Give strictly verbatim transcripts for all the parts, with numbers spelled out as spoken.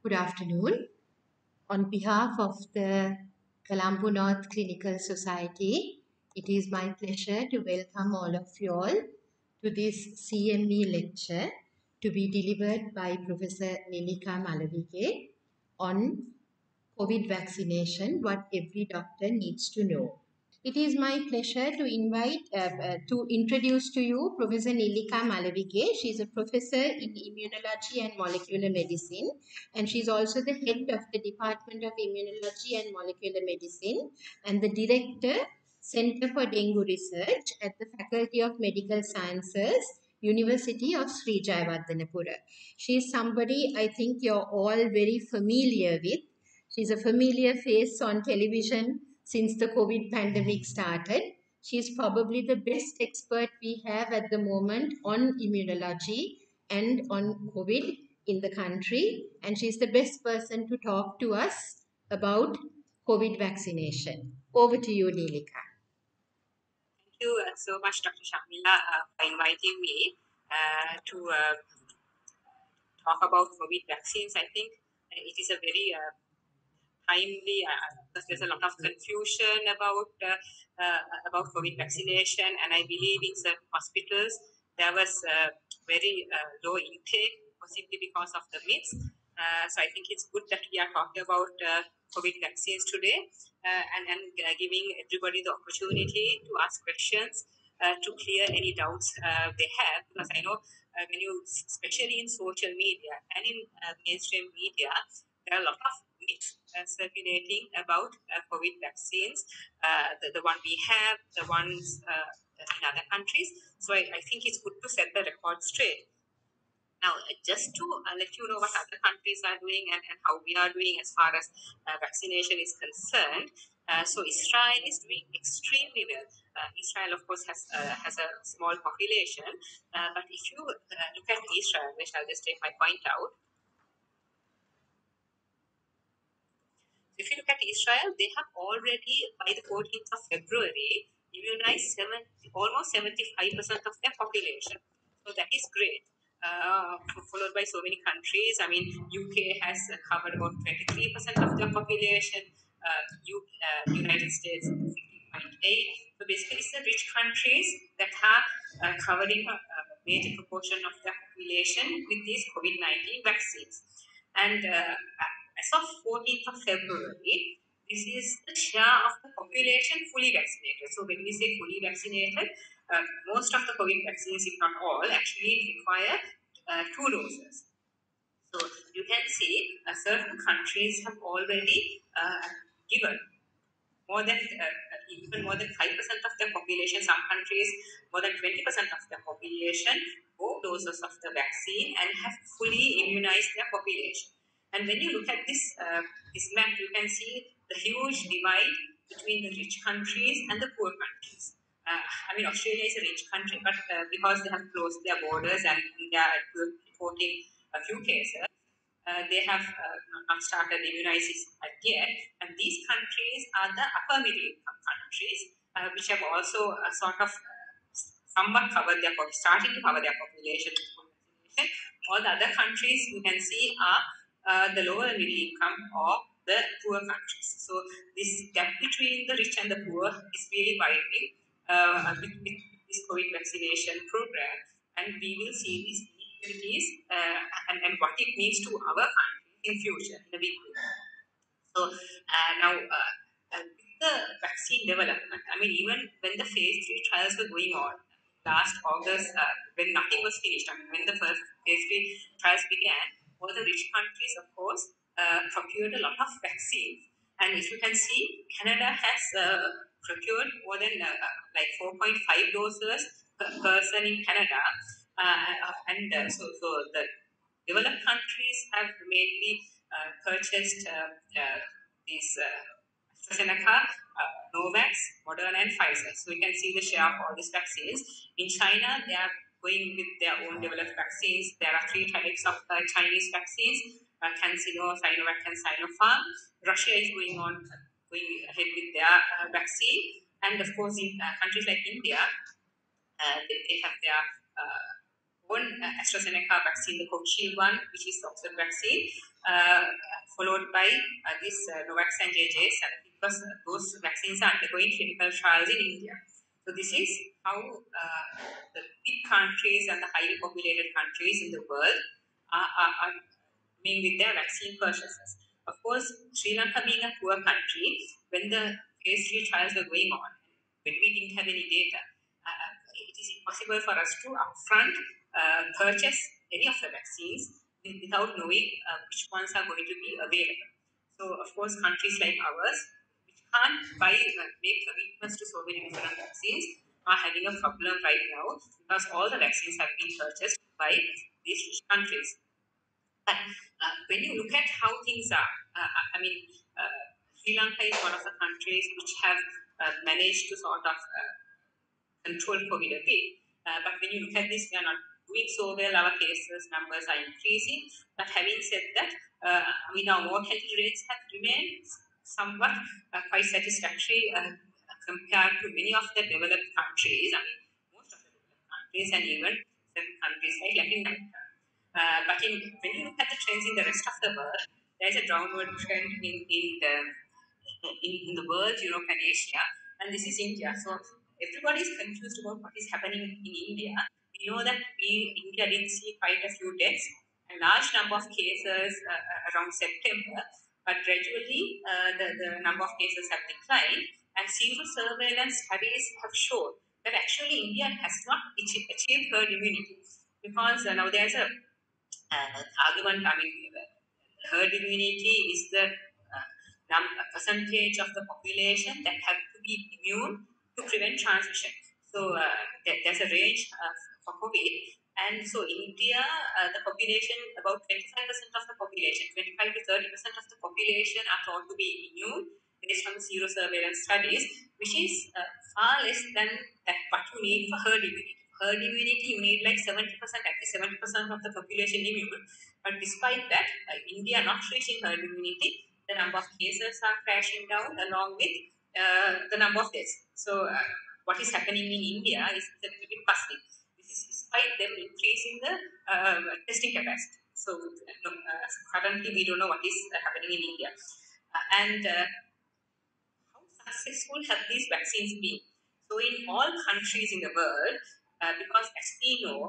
Good afternoon. On behalf of the Colombo North Clinical Society, it is my pleasure to welcome all of you all to this C M E lecture to be delivered by Professor Nilika Malavige on COVID vaccination, what every doctor needs to know. It is my pleasure to invite, uh, uh, to introduce to you Professor Nilika Malavige. She is a professor in immunology and molecular medicine, and she is also the head of the Department of Immunology and Molecular Medicine and the director, Center for Dengue Research at the Faculty of Medical Sciences, University of Sri Jayawardhanapura. She is somebody I think you're all very familiar with. She's a familiar face on television since the COVID pandemic started. She's probably the best expert we have at the moment on immunology and on COVID in the country. And she's the best person to talk to us about COVID vaccination. Over to you, Nilika. Thank you uh, so much, Doctor Shamila, uh, for inviting me uh, to uh, talk about COVID vaccines. I think uh, it is a very uh, timely, uh, because there's a lot of confusion about uh, uh, about COVID vaccination, and I believe in certain hospitals there was uh, very uh, low intake, possibly because of the myths. Uh, so I think it's good that we are talking about uh, COVID vaccines today, uh, and, and uh, giving everybody the opportunity to ask questions uh, to clear any doubts uh, they have. Because I know uh, when you, especially in social media and in uh, mainstream media, there are a lot of myths uh, circulating about uh, COVID vaccines, uh, the, the one we have, the ones uh, in other countries. So I, I think it's good to set the record straight. Now, uh, just to uh, let you know what other countries are doing and, and how we are doing as far as uh, vaccination is concerned. Uh, so Israel is doing extremely well. Uh, Israel, of course, has uh, has a small population, uh, but if you uh, look at Israel, which I'll just take my point out. If you look at Israel, they have already, by the fourteenth of February, immunized seven, almost seventy-five percent of their population. So that is great. Uh, followed by so many countries. I mean, U K has covered about twenty-three percent of their population, uh, U, uh, United States fifteen point eight. So basically, it's the rich countries that are uh, covering a, a major proportion of their population with these COVID nineteen vaccines. And uh, as of fourteenth of February, this is the share of the population fully vaccinated. So when we say fully vaccinated, uh, most of the COVID vaccines, if not all, actually require uh, two doses. So you can see uh, certain countries have already uh, given more than uh, even more than five percent of their population. Some countries more than twenty percent of their population both doses of the vaccine and have fully immunized their population. And when you look at this uh, this map, you can see the huge divide between the rich countries and the poor countries. Uh, I mean, Australia is a rich country, but uh, because they have closed their borders and they are reporting a few cases, uh, they have uh, not started immunizing yet. And these countries are the upper middle income countries, uh, which have also uh, sort of uh, somewhat covered their starting to cover their population with vaccination. All the other countries you can see are uh, the lower middle income or the poor countries. So this gap between the rich and the poor is really widening uh, with, with this COVID vaccination program, and we will see these inequalities uh, and, and what it means to our country in future in a big way. So uh, now, uh, uh, with the vaccine development, I mean, even when the phase three trials were going on last August, uh, when nothing was finished, I mean, when the first phase three trials began, all the rich countries, of course, uh, procured a lot of vaccines. And if you can see, Canada has uh, procured more than uh, uh, like four point five doses per person in Canada. Uh, uh, and uh, so, so the developed countries have mainly uh, purchased uh, uh, these uh, AstraZeneca, uh, Novax, Moderna, and Pfizer. So you can see the share of all these vaccines. In China, they are going with their own developed vaccines. There are three types of uh, Chinese vaccines: uh, CanSino, Sinovac, and Sinopharm. Russia is going on, uh, going ahead with their uh, vaccine, and of course, in uh, countries like India, uh, they, they have their uh, own uh, AstraZeneca vaccine, the Covishield one, which is the Oxford vaccine, uh, followed by uh, this uh, Novax and J J, because those vaccines are undergoing clinical trials in India. So this is how uh, the big countries and the highly populated countries in the world are, are, are doing with their vaccine purchases. Of course, Sri Lanka being a poor country, when the phase three trials were going on, when we didn't have any data, uh, it is impossible for us to upfront uh, purchase any of the vaccines without knowing uh, which ones are going to be available. So, of course, countries like ours, which can't buy, uh, make commitments to so many different vaccines, are having a problem right now because all the vaccines have been purchased by these rich countries. But uh, when you look at how things are, uh, I mean, uh, Sri Lanka is one of the countries which have uh, managed to sort of uh, control COVID a bit. Uh, but when you look at this, we are not doing so well. Our cases numbers are increasing. But having said that, uh, I mean, our mortality rates have remained somewhat uh, quite satisfactory uh, compared to many of the developed countries. I mean, most of the developed countries and even certain countries like Latin America. Uh, but in, when you look at the trends in the rest of the world, there is a downward trend in, in the in, in the world, Europe and Asia, and this is India. So everybody is confused about what is happening in India. We know that we India did see quite a few deaths, a large number of cases uh, around September, but gradually uh, the, the number of cases have declined, and serial surveillance studies have shown that actually India has not achieved herd immunity because uh, now there's a uh, argument. I mean, herd immunity is the uh, num- percentage of the population that have to be immune to prevent transmission. So uh, there, there's a range uh, for COVID. And so in India, uh, the population, about twenty-five percent of the population, twenty-five to thirty percent of the population are thought to be immune based on the zero surveillance studies, which is uh, far less than that what you need for herd immunity. Herd immunity, you need like seventy percent, at least seventy percent of the population immune. But despite that, uh, India not reaching herd immunity, the number of cases are crashing down along with uh, the number of deaths. So, uh, what is happening in India is a little bit puzzling. This is despite them increasing the uh, testing capacity. So, uh, uh, currently, we don't know what is uh, happening in India. Uh, and uh, how successful have these vaccines been? So, in all countries in the world, uh, because as we know,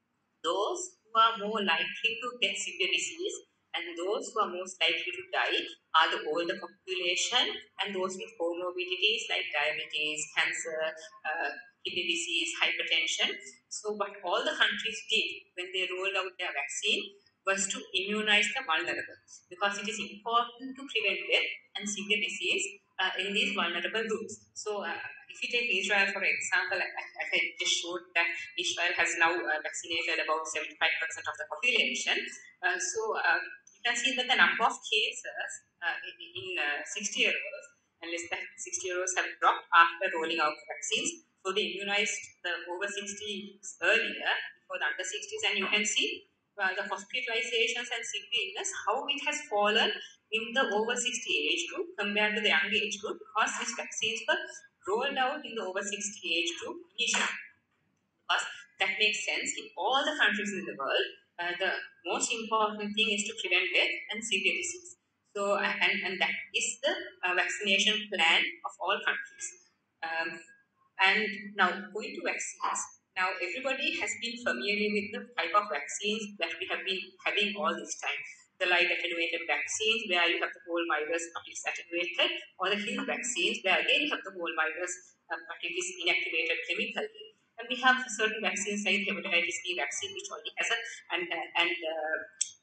those who are more likely to get severe disease and those who are most likely to die are the older population and those with comorbidities like diabetes, cancer, uh, kidney disease, hypertension. So, what all the countries did when they rolled out their vaccine was to immunize the vulnerable because it is important to prevent death and severe disease uh, in these vulnerable groups. So, uh, if you take Israel for example, as I just showed that Israel has now uh, vaccinated about seventy-five percent of the population. Uh, so uh, you can see that the number of cases uh, in, in uh, sixty year olds and less than sixty year olds have dropped after rolling out vaccines. So they immunized the over sixties earlier before the under sixties, and you can see uh, the hospitalizations and severe illness, how it has fallen in the over sixty age group compared to the young age group because these vaccines were rolled out in the over sixty age group initially. Because that makes sense in all the countries in the world. Uh, the most important thing is to prevent death and severe disease. So, and, and that is the uh, vaccination plan of all countries. Um, and now, going to vaccines. Now, everybody has been familiar with the type of vaccines that we have been having all this time. The light attenuated vaccines, where you have the whole virus, but it's attenuated, or the hill vaccines, where again you have the whole virus, uh, but it is inactivated chemically. And we have certain vaccines like hepatitis B vaccine, which only has a and uh, and uh,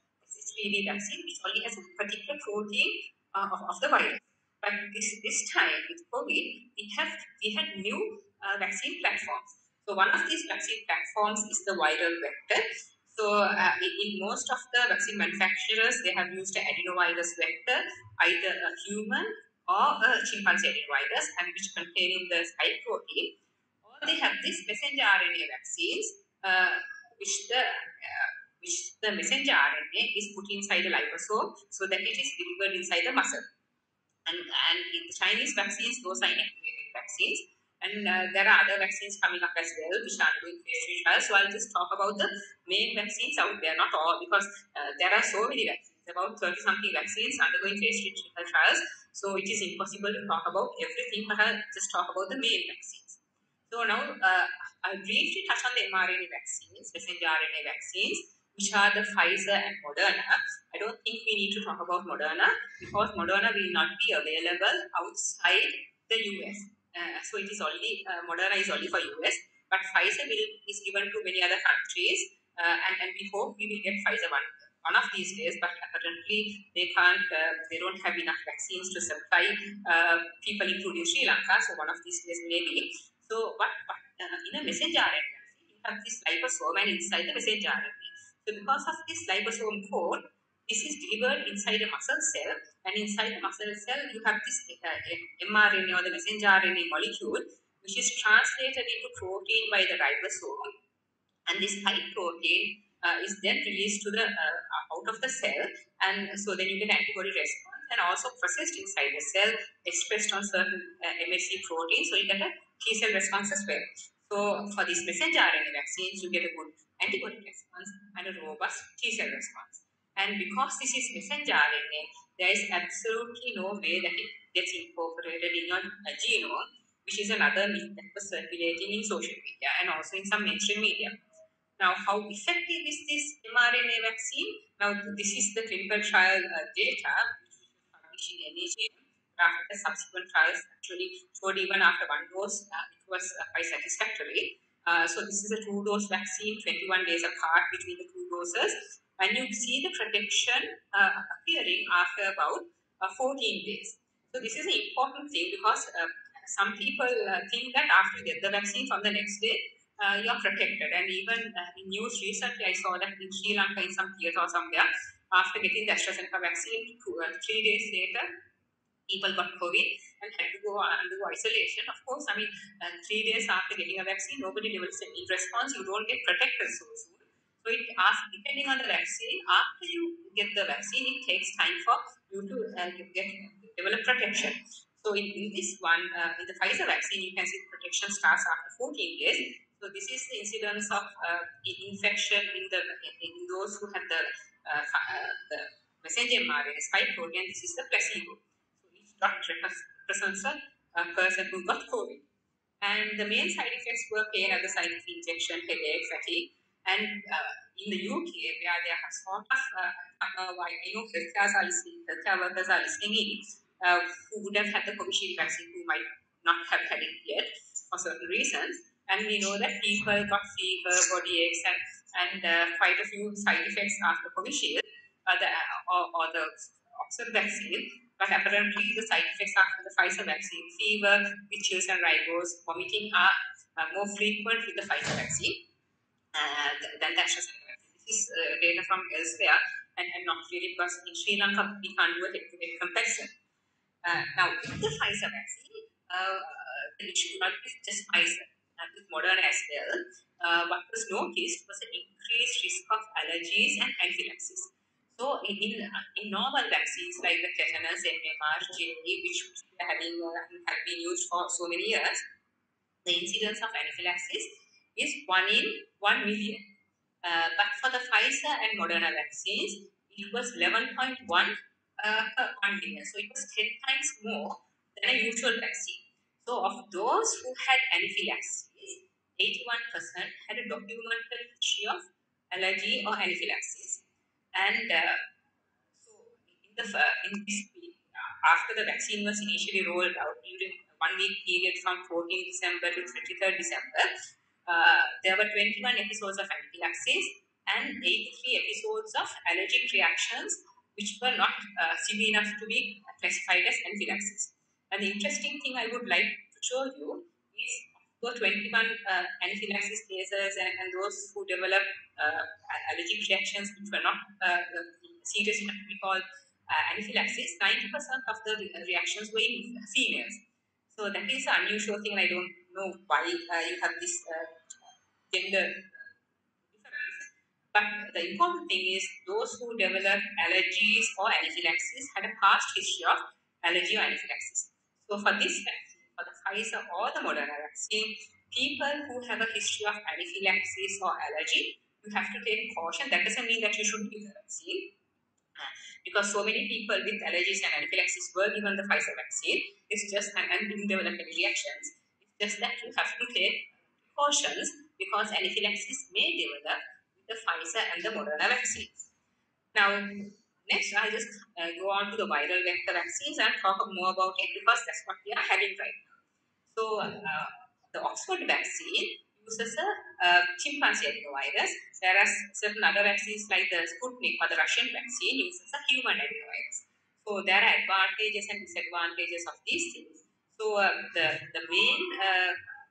H P V vaccine, which only has a particular protein uh, of, of the virus. But this this time with COVID, we have we had new uh, vaccine platforms. So one of these vaccine platforms is the viral vector. So uh, in, in most of the vaccine manufacturers, they have used an adenovirus vector, either a human or a chimpanzee adenovirus, and which containing the spike protein. Or they have these messenger R N A vaccines, uh, which the uh, which the messenger R N A is put inside the liposome so that it is delivered inside the muscle. And, and in the Chinese vaccines, those are inactivated vaccines. And uh, there are other vaccines coming up as well, which are doing phase three trials. So I'll just talk about the main vaccines out there, not all, because uh, there are so many vaccines, about thirty something vaccines undergoing phase three clinical trials. So it is impossible to talk about everything, but I'll just talk about the main vaccines. So now uh, I'll briefly touch on the mRNA vaccines, messenger R N A vaccines, which are the Pfizer and Moderna. I don't think we need to talk about Moderna because Moderna will not be available outside the U S. Uh, so it is only uh, Moderna is only for U S, but Pfizer will, is given to many other countries, uh, and, and we hope we will get Pfizer one one of these days. But apparently they can't, uh, they don't have enough vaccines to supply uh, people, including Sri Lanka. So one of these days maybe. So, but, but uh, in a messenger R N A vaccine, you have this liposome, and inside the messenger R N A. So because of this liposome code, this is delivered inside a muscle cell, and inside the muscle cell, you have this uh, mRNA or the messenger R N A molecule, which is translated into protein by the ribosome, and this spike protein uh, is then released to the uh, out of the cell, and so then you get antibody response, and also processed inside the cell, expressed on certain uh, M H C proteins, so you get a T cell response as well. So for these messenger R N A vaccines, you get a good antibody response and a robust T cell response. And because this is messenger R N A, there is absolutely no way that it gets incorporated in your uh, genome, which is another myth that was circulating in social media and also in some mainstream media. Now, how effective is this mRNA vaccine? Now, this is the clinical trial uh, data which we published in N E J M. After the subsequent trials, actually showed even after one dose, uh, it was uh, quite satisfactory. Uh, so this is a two-dose vaccine, twenty-one days apart between the two doses, and you see the protection uh, appearing after about uh, fourteen days. So this is an important thing because uh, some people uh, think that after you get the vaccine from the next day, uh, you're protected. And even uh, in news recently, I saw that in Sri Lanka, in some theatre or somewhere, after getting the AstraZeneca vaccine, two, uh, three days later, people got COVID and had to go undergo isolation. Of course, I mean, uh, three days after getting a vaccine, nobody develops an immune response. You don't get protected so soon. So it asks, depending on the vaccine, after you get the vaccine, it takes time for you to uh, you get develop protection. So in, in this one, uh, in the Pfizer vaccine, you can see the protection starts after fourteen days. So this is the incidence of uh, infection in the in those who had the uh, uh, the messenger R N A spike protein. This is the placebo. So each dot represents a, a person who got COVID. And the main side effects were pain at the site of injection, headache, fatigue. And uh, in the U K, where there are sort of, uh, uh, I know healthcare are listening, healthcare workers are listening in, uh, who would have had the Covishield vaccine, who might not have had it yet for certain reasons. And we know that people got fever, body aches, and, and uh, quite a few side effects after Covishield uh, the, or, or the Oxford vaccine. But apparently, the side effects after the Pfizer vaccine, fever, with chills and rigors, vomiting, are uh, more frequent with the Pfizer vaccine uh, than the AstraZeneca vaccine. This is uh, data from elsewhere, and, and not really because in Sri Lanka we can't do a head-to-head comparison. Uh, now, with the Pfizer vaccine, uh, the issue not is just Pfizer, uh, with Moderna as well. Uh, what was noticed was an increased risk of allergies and anaphylaxis. So, in, in, in normal vaccines like the tetanus, M M R, J A, which we are having uh, have been used for so many years, the incidence of anaphylaxis is one in one million. Uh, but for the Pfizer and Moderna vaccines, it was eleven point one uh, per one million. So it was ten times more than a usual vaccine. So of those who had anaphylaxis, eighty-one percent had a documented history of allergy or anaphylaxis. And uh, so in, the, uh, in this week, uh, after the vaccine was initially rolled out during one week period from fourteenth December to twenty-third December, uh, there were twenty-one episodes of anaphylaxis and eighty-three episodes of allergic reactions, which were not uh, severe enough to be classified as anaphylaxis. And the interesting thing I would like to show you is the twenty-one uh, anaphylaxis cases and, and those who developed uh, allergic reactions which were not uh, serious enough to be called uh, anaphylaxis, ninety percent of the re- reactions were in females. So that is an unusual thing, and I don't know why uh, you have this uh, gender difference. But the important thing is those who develop allergies or anaphylaxis had a past history of allergy or anaphylaxis. So for this vaccine, for the Pfizer or the Moderna vaccine, people who have a history of anaphylaxis or allergy, you have to take caution. That doesn't mean that you shouldn't give the vaccine, because so many people with allergies and anaphylaxis were given the Pfizer vaccine. It's just and, and didn't develop any reactions. It's just that you have to take precautions because anaphylaxis may develop with the Pfizer and the Moderna vaccines. Now, next I just uh, go on to the viral vector vaccines and talk more about it because that's what we are having right now. So, uh, the Oxford vaccine uses a uh, chimpanzee adenovirus, whereas certain other vaccines like the Sputnik or the Russian vaccine uses a human adenovirus. So, there are advantages and disadvantages of these things. So, uh, the, the main uh,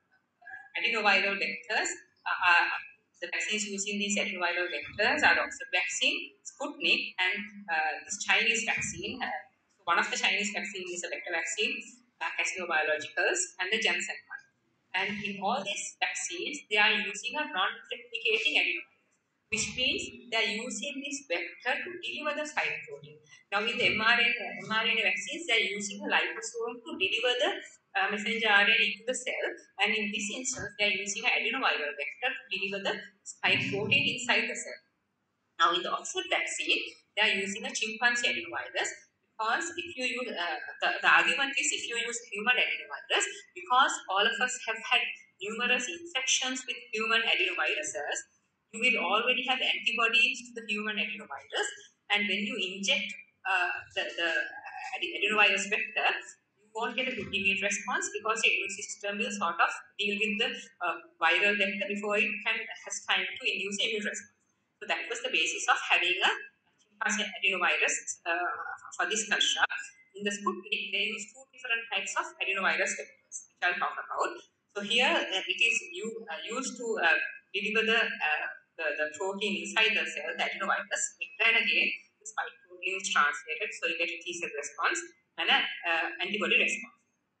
adenoviral vectors are, are the vaccines using these adenoviral vectors are the Oxford vaccine, Sputnik, and uh, this Chinese vaccine. Uh, so one of the Chinese vaccines is a vector vaccine, uh, Casino Biologicals, and the Janssen one. And in all these vaccines, they are using a non-replicating adenovirus, which means they are using this vector to deliver the spike protein. Now, in the mRNA, mRNA vaccines, they are using a liposome to deliver the uh, messenger R N A into the cell, and in this instance, they are using an adenoviral vector to deliver the spike protein inside the cell. Now, in the Oxford vaccine, they are using a chimpanzee adenovirus because if you use, uh, the, the argument is if you use human adenovirus, because all of us have had numerous infections with human adenoviruses, you will already have antibodies to the human adenovirus, and when you inject uh, the, the adenovirus vector, you won't get a good immune response because your immune system will sort of deal with the uh, viral vector before it can has time to induce immune response. So that was the basis of having a chimpanzee adenovirus uh, for this construct. In the Sputnik, they use two different types of adenovirus vectors, which I'll talk about. So here uh, it is you, uh, used to uh, deliver the, uh, the the protein inside the cell, the adenovirus. And again, the spike protein is translated, so you get a T cell response and an uh, antibody response.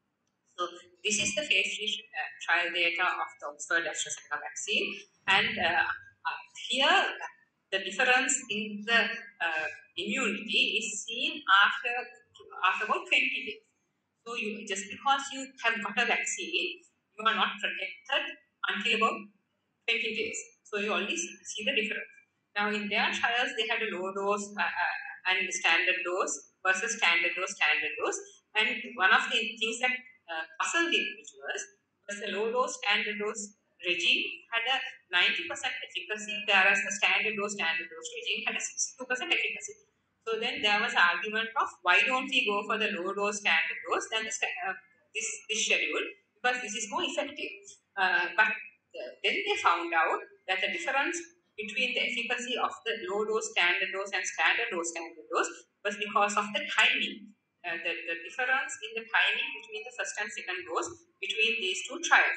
So this is the phase three uh, trial data of the Oxford AstraZeneca vaccine, and uh, uh, here the difference in the uh, immunity is seen after after about twenty days. So you just because you have got a vaccine, you are not protected until about twenty days. So you only see the difference. Now in their trials, they had a low dose uh, uh, and standard dose versus standard dose, standard dose. And one of the things that uh, puzzled the individuals was the low dose, standard dose regime had a ninety percent efficacy, whereas the standard dose, standard dose regime had a sixty-two percent efficacy. So then there was an argument of why don't we go for the low dose, standard dose than the uh, this, this schedule, because this is more effective. Uh, but then they found out that the difference between the efficacy of the low dose, standard dose, and standard dose, standard dose was because of the timing. Uh, the, the difference in the timing between the first and second dose between these two trials.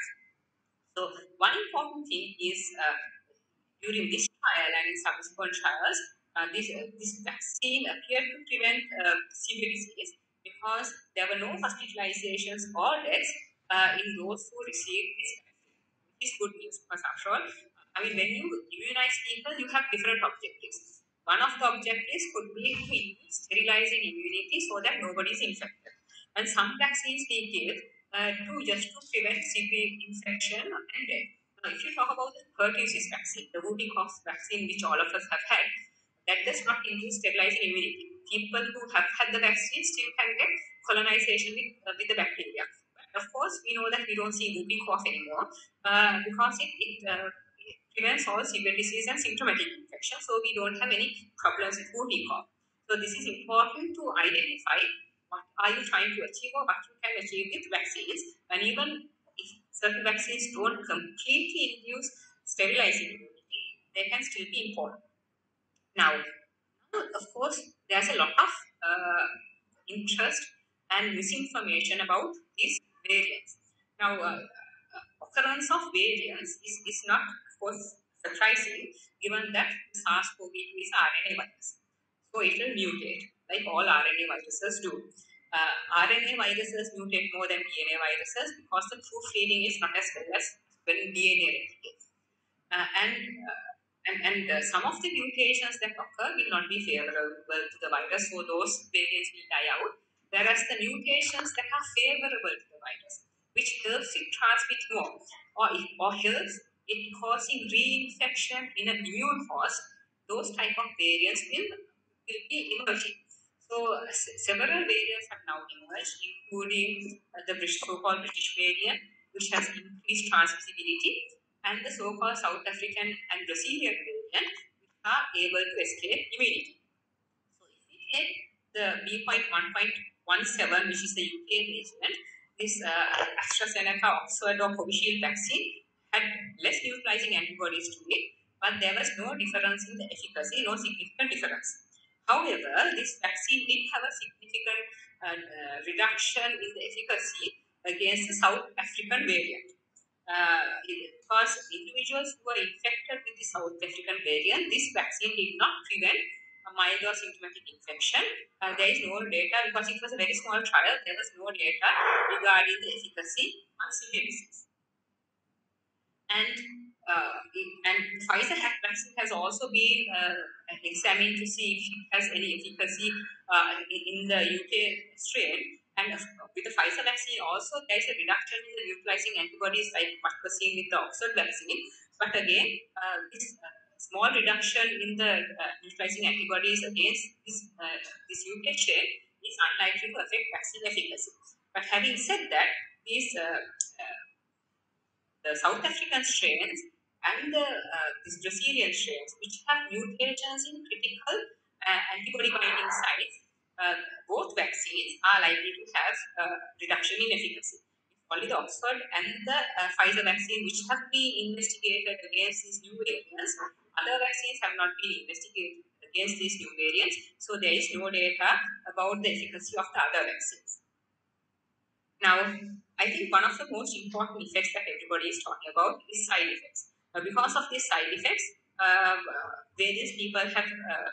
So, one important thing is uh, during this trial and in subsequent trials, uh, this, uh, this vaccine appeared to prevent uh, severe disease because there were no hospitalizations or deaths uh, in those who received this vaccine. This is good news because after all, I mean, when you immunize people, you have different objectives. One of the objectives could be to induce sterilizing immunity so that nobody is infected. And some vaccines we give uh, to just to prevent severe infection and death. Now, if you talk about the pertussis vaccine, the whooping cough vaccine, which all of us have had, that does not induce sterilizing immunity. People who have had the vaccine still can get colonization with, uh, with the bacteria. But of course, we know that we don't see whooping cough anymore uh, because it, it, uh, it prevents all severe disease and symptomatic infection. So we don't have any problems with whooping cough. So this is important to identify what are you trying to achieve or what you can achieve with vaccines. And even if certain vaccines don't completely induce sterilizing immunity, they can still be important. Now, of course, there's a lot of uh, interest and misinformation about these variants. Now, uh, occurrence of variants is, is not, of course, surprising given that SARS CoV two is R N A virus. So it will mutate like all R N A viruses do. Uh, R N A viruses mutate more than D N A viruses because the proof reading is not as well as when D N A replicates. Uh, and uh, and, and uh, some of the mutations that occur will not be favorable to the virus, so those variants will die out. Whereas the mutations that are favorable to the virus, which helps it transmit more, or, it, or helps it causing reinfection in an immune host. Those type of variants will, will be emerging. So s- several variants have now emerged, including uh, the British, so-called British variant, which has increased transmissibility, and the so-called South African and Brazilian variant, which are able to escape immunity. So if we take the B one point one seven, which is the U K variant, this uh, AstraZeneca, Oxford or Covishield vaccine had less neutralizing antibodies to it, but there was no difference in the efficacy, no significant difference. However, this vaccine did have a significant uh, uh, reduction in the efficacy against the South African variant. Uh, because individuals who are infected with the South African variant, this vaccine did not prevent a mild or symptomatic infection. Uh, there is no data, because it was a very small trial, there was no data regarding the efficacy on severe disease. And uh, and Pfizer vaccine has also been uh, examined to see if it has any efficacy uh, in the U K strain. And with the Pfizer vaccine also, there is a reduction in the neutralizing antibodies like what was seen with the Oxford vaccine. But again, uh, this uh, small reduction in the uh, neutralizing antibodies against this, uh, this U K strain is unlikely to affect vaccine efficacy. But having said that, these uh, uh, the South African strains and the uh, these Brazilian strains, which have mutations in critical uh, antibody binding sites, uh, both vaccines are likely to have uh, reduction in efficacy. It's only the Oxford and the uh, Pfizer vaccine which have been investigated against these new variants. Other vaccines have not been investigated against these new variants, so there is no data about the efficacy of the other vaccines. Now, I think one of the most important effects that everybody is talking about is side effects. Uh, because of these side effects, uh, various people have uh,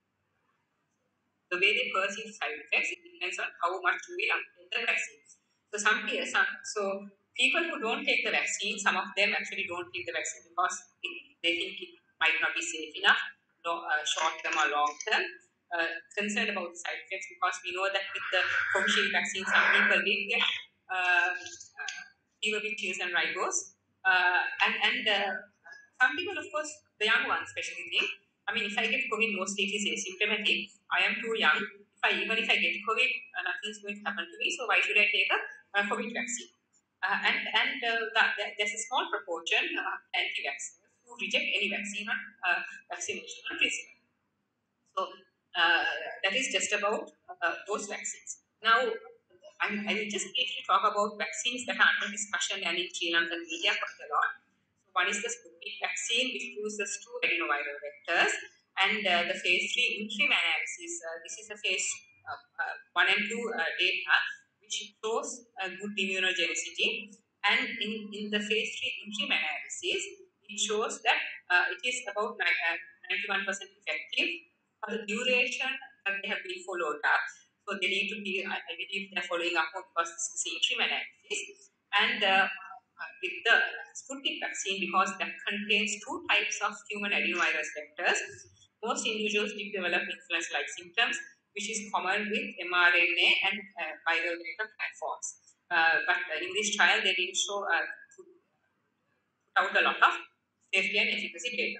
the way they perceive side effects. It depends on how much you will take the vaccine. So some, some so people who don't take the vaccine, some of them actually don't take the vaccine because it, they think it might not be safe enough, no, uh, short term or long term. Uh, concerned about the side effects, because we know that with the Covishield vaccine, some people did get uh, uh, fever with chills and rigors, uh, and and uh, some people, of course, the young ones especially think, I mean, if I get COVID, mostly it is asymptomatic. I am too young. If I even if I get COVID, uh, nothing is going to happen to me. So why should I take a, a COVID vaccine? Uh, and and uh, that, that, there's a small proportion uh, anti-vaxxers who reject any vaccine on uh, vaccination on principle. So uh, that is just about uh, those vaccines. Now, I'm, I will just briefly talk about vaccines that are under discussion and in Sri Lankan media quite a lot. So one is the Sputnik vaccine, which uses two adenoviral vectors, and uh, the phase three interim analysis. Uh, this is the phase uh, uh, one and two uh, data, which shows uh, good immunogenicity. And in, in the phase three interim analysis, it shows that uh, it is about ninety-one percent effective for the duration that they have been followed up. So they need to be, I, I believe they're following up more because this is the interim analysis. And uh, with the Sputnik vaccine, because that contains two types of human adenovirus vectors, most individuals did develop influenza-like symptoms, which is common with mRNA and uh, viral vector platforms. Uh, but uh, in this trial, they didn't show uh, put out a lot of safety and efficacy data.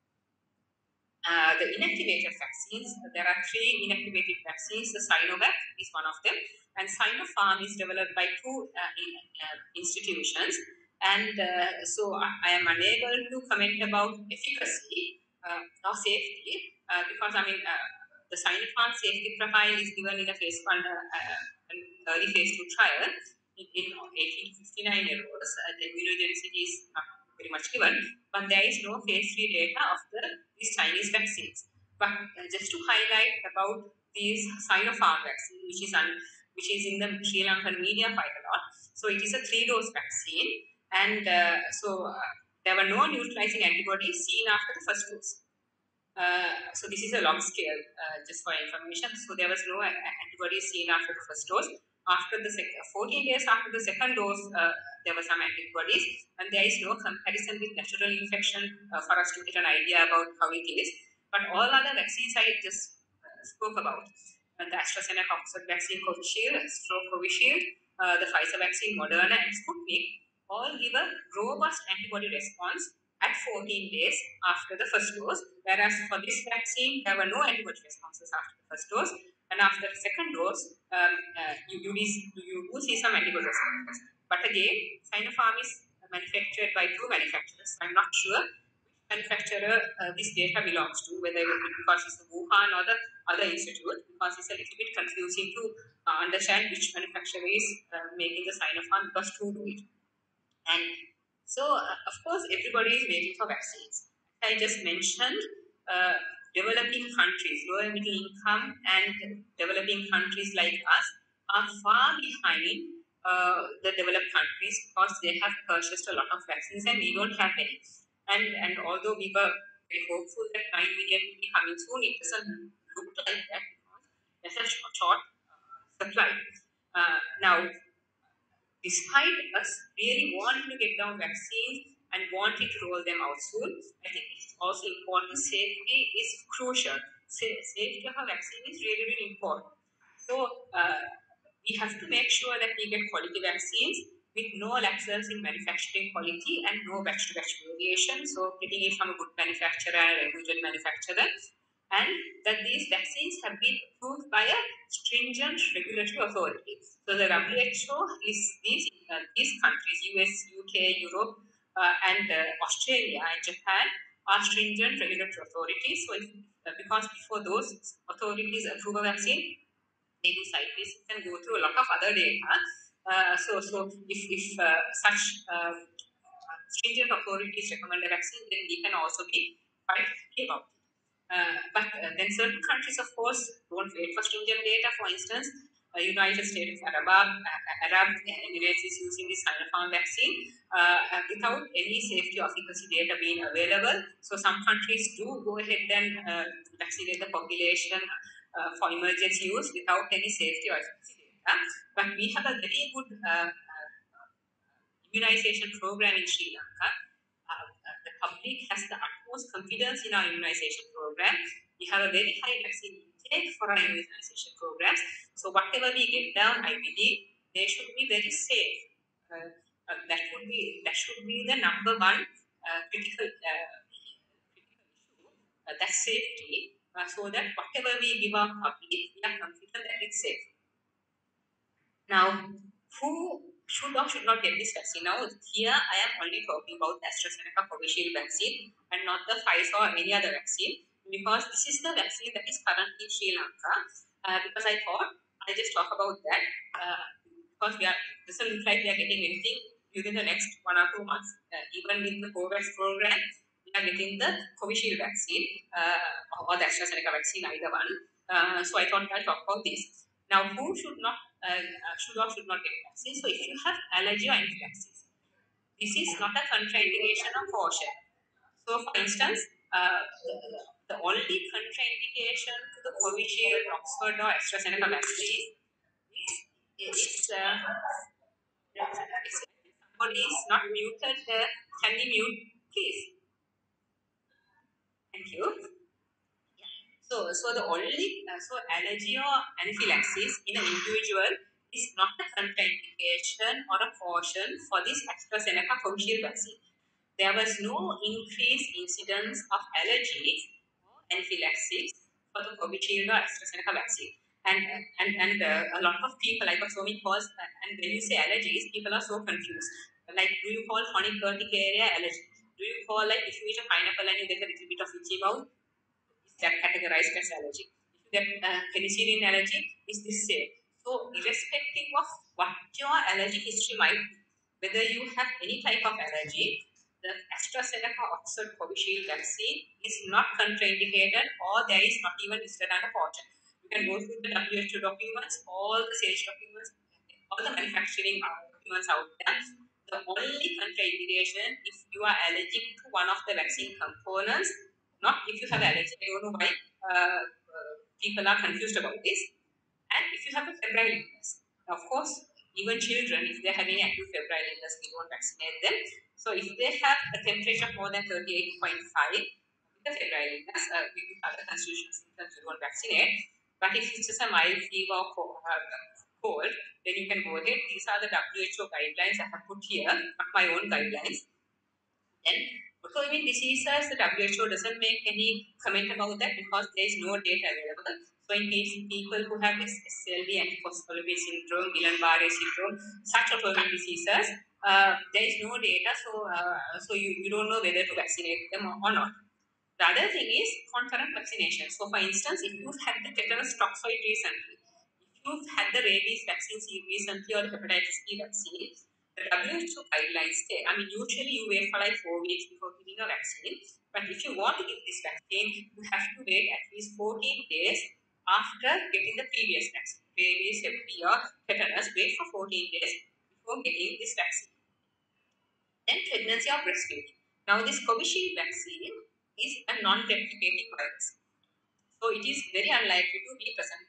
Uh, the inactivated vaccines, there are three inactivated vaccines. The Sinovac is one of them, and Sinopharm is developed by two uh, in, uh, institutions. And uh, so I, I am unable to comment about efficacy uh, or safety uh, because I mean uh, the Sinopharm safety profile is given in a phase one, uh, uh, early phase two trial in, in eighteen to fifty-nine year olds. Uh, the immunogenicity is not very much given, but there is no phase three data of the these Chinese vaccines. But uh, just to highlight about these Sinopharm vaccine, which is un, which is in the Sri Lankan media quite a lot. So it is a three-dose vaccine, and uh, so uh, there were no neutralizing antibodies seen after the first dose. Uh, so this is a log scale, uh, just for information. So there was no antibodies seen after the first dose. After the second, fourteen days after the second dose, uh, there were some antibodies, and there is no comparison with natural infection uh, for us to get an idea about how it is. But all other vaccines I just uh, spoke about, uh, the AstraZeneca Oxford vaccine, Covishield, stroke Covishield, uh, the Pfizer vaccine, Moderna, and Sputnik all give a robust antibody response at fourteen days after the first dose, whereas for this vaccine, there were no antibody responses after the first dose, and after the second dose, um, uh, you, you, you do see some antibody responses. But again, Sinopharm is manufactured by two manufacturers. I'm not sure manufacturer uh, this data belongs to, whether it because it's the Wuhan or the other institute, because it's a little bit confusing to uh, understand which manufacturer is uh, making the Sinopharm, because two do it. And so, uh, of course, everybody is waiting for vaccines. I just mentioned uh, developing countries, lower middle income and developing countries like us are far behind uh, the developed countries because they have purchased a lot of vaccines and we don't have many. And, and although we were very hopeful that nine million will be coming soon, it doesn't look like that because there's a short, short uh, supply. Uh, now, despite us really wanting to get down vaccines and wanting to roll them out soon, I think it's also important. Safety is crucial. Sa- safety of a vaccine is really, really important. So uh, we have to make sure that we get quality vaccines with no lapses in manufacturing quality and no batch-to-batch variation. So getting it from a good manufacturer and a reputable manufacturer, and that these vaccines have been approved by a stringent regulatory authority. So the W H O is these, uh, these countries, U S, U K, Europe, uh, and uh, Australia and Japan are stringent regulatory authorities. So if, uh, because before those authorities approve a vaccine, they do site visits and go through a lot of other data. Uh, so, so if, if uh, such uh, stringent authorities recommend a vaccine, then we can also be quite happy about it. Uh, but uh, then certain countries, of course, don't wait for stringent data. For instance, uh, United States of Arab, uh, Arab Emirates is using this Sinopharm vaccine uh, without any safety or efficacy data being available. So some countries do go ahead and uh, vaccinate the population uh, for emergency use without any safety or efficacy data. But we have a very good uh, immunization program in Sri Lanka. Uh, the public has the utmost confidence in our immunization program. We have a very high vaccine intake for our immunization programs. So whatever we get down, I believe they should be very safe. Uh, uh, that would be that should be the number one uh, critical, uh, critical issue. Uh, that safety, uh, so that whatever we give our public, we are confident that it's safe. Now, who should or should not get this vaccine? Now, here I am only talking about the AstraZeneca Covishield vaccine and not the Pfizer or any other vaccine, because this is the vaccine that is currently in Sri Lanka. Uh, because I thought I just talk about that uh, because we are doesn't look like we are getting anything within the next one or two months. Uh, even with the COVAX program, we are getting the Covishield vaccine uh, or the AstraZeneca vaccine, either one. Uh, so I thought I'll talk about this. Now, who should not uh, should or should not get vaccine? So, if you have allergy or anaphylaxis, this is not a contraindication or caution. So, for instance, uh, the, the only contraindication to the Covishield, Oxford, or AstraZeneca vaccine is, is uh, if somebody is not muted, uh, can we mute, please? Thank you. So, so the only uh, so allergy or anaphylaxis in an individual is not a contraindication or a caution for this AstraZeneca Covishield vaccine. There was no increased incidence of allergies or anaphylaxis for the Covishield or AstraZeneca vaccine. And and and uh, a lot of people, I got so many calls, and when you say allergies, people are so confused. Like, do you call chronic urticaria allergy? Do you call, like, if you eat a pineapple and you get a little bit of itchy mouth, that categorized as allergy? If you get uh, penicillin allergy, is this same? So, irrespective of what your allergy history might be, whether you have any type of allergy, the AstraZeneca Oxford Covishield vaccine is not contraindicated, or there is not even listed under caution. You can go through the W H O documents, all the sage documents, all the manufacturing documents out there. The only contraindication if you are allergic to one of the vaccine components, not if you have allergy. I don't know why uh, uh, people are confused about this. And if you have a febrile illness, of course, even children, if they're having acute febrile illness, we don't vaccinate them. So if they have a temperature more than thirty-eight point five with a febrile illness, uh, with other constitutional symptoms, we don't vaccinate. But if it's just a mild fever or uh, cold, then you can go ahead. These are the W H O guidelines I have put here, not my own guidelines. Then autoimmune diseases, the W H O doesn't make any comment about that because there is no data available. So in case people who have S L D, antiphospholipid syndrome, Guillain-Barré syndrome, such autoimmune diseases, uh, there is no data, so uh, so you, you don't know whether to vaccinate them or, or not. The other thing is concurrent vaccination. So, for instance, if you've had the tetanus toxoid recently, if you've had the rabies vaccine recently or the hepatitis B vaccine, the W H O guidelines say, I mean, usually you wait for like four weeks before giving a vaccine, but if you want to give this vaccine, you have to wait at least fourteen days after getting the previous vaccine. Rabies, Hep B, or tetanus, wait for fourteen days before getting this vaccine. Then pregnancy or breastfeeding. Now, this Covishield vaccine is a non-replicating virus. So, it is very unlikely to be present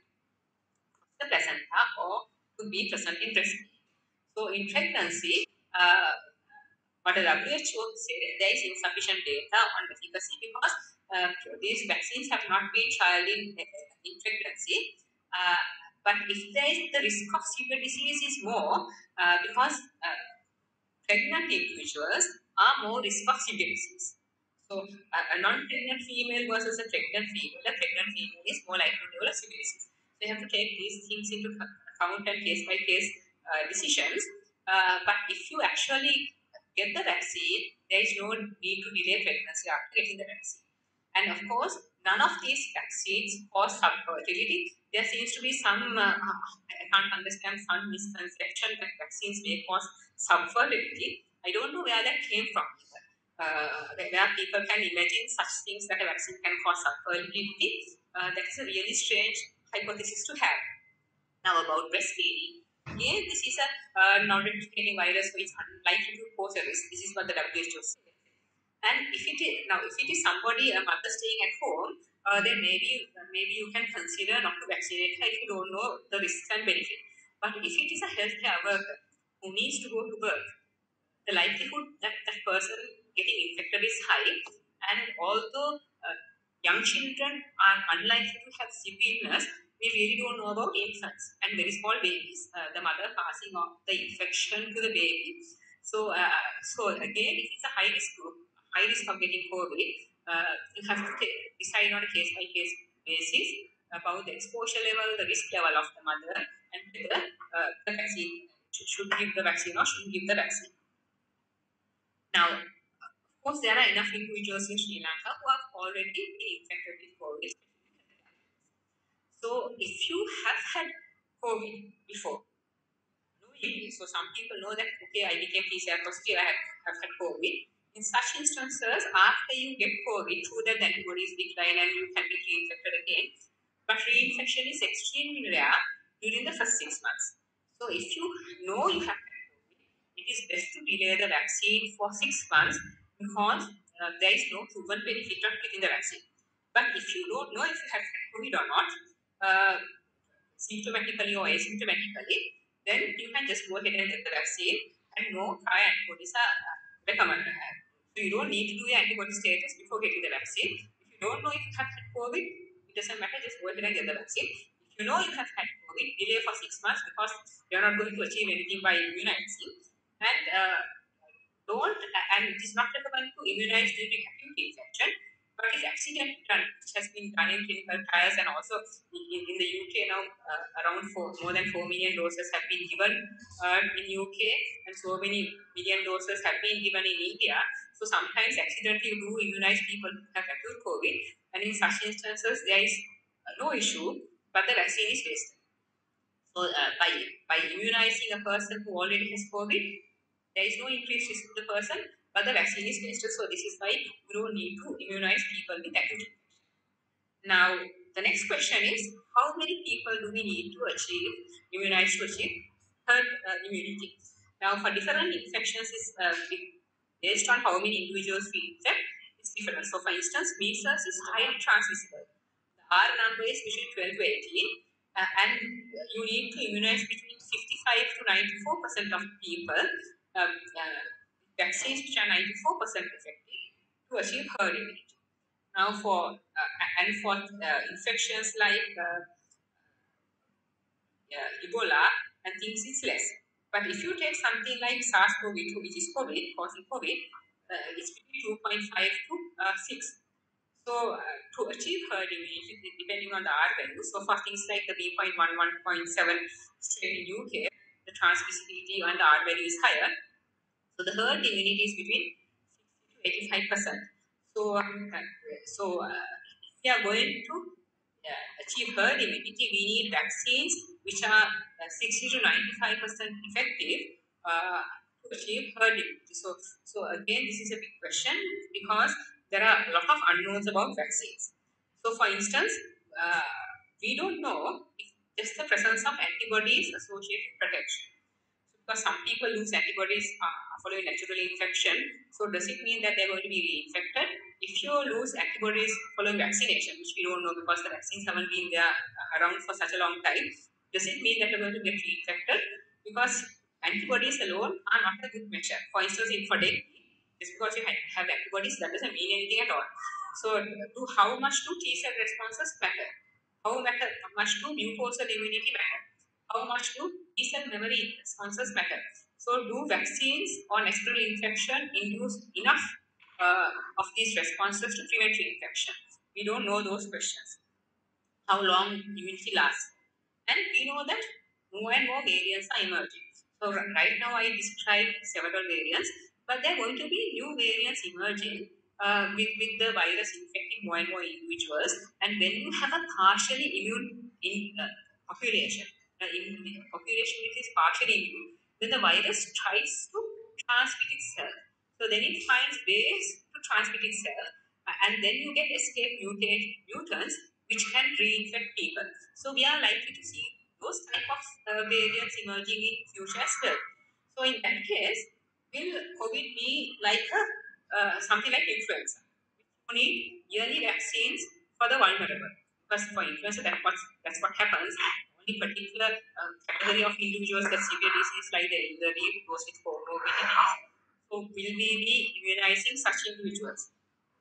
in the placenta or to be present in breastfeeding. So, in pregnancy, uh, what the W H O says, there is insufficient data on efficacy because uh, these vaccines have not been trialed in, in pregnancy. Uh, but if there is the risk of severe disease is more uh, because uh, pregnant individuals are more risk of severe disease. So, a, a non-pregnant female versus a pregnant female, a pregnant female is more likely to develop severe disease. So, you have to take these things into account and case by case uh, decisions. Uh, but if you actually get the vaccine, there is no need to delay pregnancy after getting the vaccine. And of course, none of these vaccines cause subfertility. There seems to be some, uh, I can't understand, some misconception that vaccines may cause subfertility. I don't know where that came from. Uh, where people can imagine such things that a vaccine can cause subfertility. Uh, that is a really strange hypothesis to have. Now about breastfeeding. Again, this is a uh, non-replicating virus, so it's unlikely to pose a risk. This is what the W H O says. And if it is now, if it is somebody, a mother staying at home, uh, then maybe maybe you can consider not to vaccinate her if you don't know the risks and benefits. But if it is a healthcare worker who needs to go to work, the likelihood that that person getting infected is high. And although uh, young children are unlikely to have severe illness, we really don't know about infants and very small babies. Uh, the mother passing on the infection to the baby. So, uh, so again, if it's a high risk group, high risk of getting COVID, uh, you have to take, decide on a case by case basis about the exposure level, the risk level of the mother, and whether uh, the vaccine should, should give the vaccine or shouldn't give the vaccine. Now, of course, there are enough individuals in Sri Lanka who have already been infected with COVID. So, if you have had COVID before, so some people know that, okay, I became P C R positive, I have, have had COVID. In such instances, after you get COVID, true that the antibodies decline and you can be reinfected again, but reinfection is extremely rare during the first six months. So, if you know you have had COVID, it is best to delay the vaccine for six months because uh, there is no proven benefit of getting the vaccine. But if you don't know if you have had COVID or not, uh, symptomatically or asymptomatically, then you can just go ahead and get the vaccine and no prior antibodies are recommended. So you don't need to do your antibody status before getting the vaccine. If you don't know if you have had COVID, it doesn't matter, just go ahead and get the vaccine. If you know you have had COVID, delay for six months because you're not going to achieve anything by immunizing. And uh, don't, and it is not recommended to immunize during acute infection, but if accidentally done, which has been done in clinical trials, and also in, in the U K now, uh, around four, more than four million doses have been given uh, in U K, and so many million doses have been given in India. So sometimes accidentally you do immunize people who have acute COVID, and in such instances there is uh, no issue, but the vaccine is wasted. So uh, by by immunizing a person who already has COVID, there is no increased risk to the person, but the vaccine is wasted. So this is why you don't need to immunize people with acute infection. Now, the next question is, how many people do we need to achieve, immunize to achieve herd uh, immunity? Now, for different infections, is uh, based on how many individuals we infect, it's different. So, for instance, measles is highly transmissible. The R number is between twelve to eighteen, uh, and you need to immunize between fifty-five to ninety-four percent of people, um, uh, vaccines which are ninety-four percent effective to achieve herd immunity. Now, for uh, and for uh, infections like uh, yeah, Ebola, and thinks it's less. But if you take something like SARS-CoV two, which is COVID, causing COVID, uh, it's between two point five to uh, six. So uh, to achieve herd immunity, depending on the R value, so for things like the B zero point one, one point seven strain in U K, the transmissibility and the R value is higher. So the herd immunity is between sixty to eighty-five percent. So, uh, so uh, if we are going to uh, achieve herd immunity, we need vaccines which are uh, sixty to ninety-five percent effective uh, to achieve herd immunity. So, so again, this is a big question because there are a lot of unknowns about vaccines. So, for instance, uh, we don't know if just the presence of antibodies associated with protection. Because some people lose antibodies uh, following natural infection. So does it mean that they're going to be reinfected? If you lose antibodies following vaccination, which we don't know because the vaccines haven't been there uh, around for such a long time, does it mean that you're going to get reinfected? Because antibodies alone are not a good measure. For instance, in for dengue, just because you have antibodies, that doesn't mean anything at all. So, to how much do T cell responses matter? How matter, much do mucosal immunity matter? How much do T cell memory responses matter? So, do vaccines or natural infection induce enough uh, of these responses to prevent reinfection? We don't know those questions. How long immunity lasts? And we know that more and more variants are emerging. So, right now I described several variants, but there are going to be new variants emerging uh, with, with the virus infecting more and more individuals. And when you have a partially immune in, uh, population, uh, in, population which is partially immune, then the virus tries to transmit itself. So then it finds ways to transmit itself, uh, and then you get escape mutate mutants which can reinfect people. So we are likely to see those type of uh, variants emerging in future as well. So in that case, will COVID be like a, uh, something like influenza? You need yearly vaccines for the vulnerable. Because for influenza, that what, that's what happens. Only particular uh, category of individuals that severe disease like the elderly, those with comorbidities. So will we be immunizing such individuals?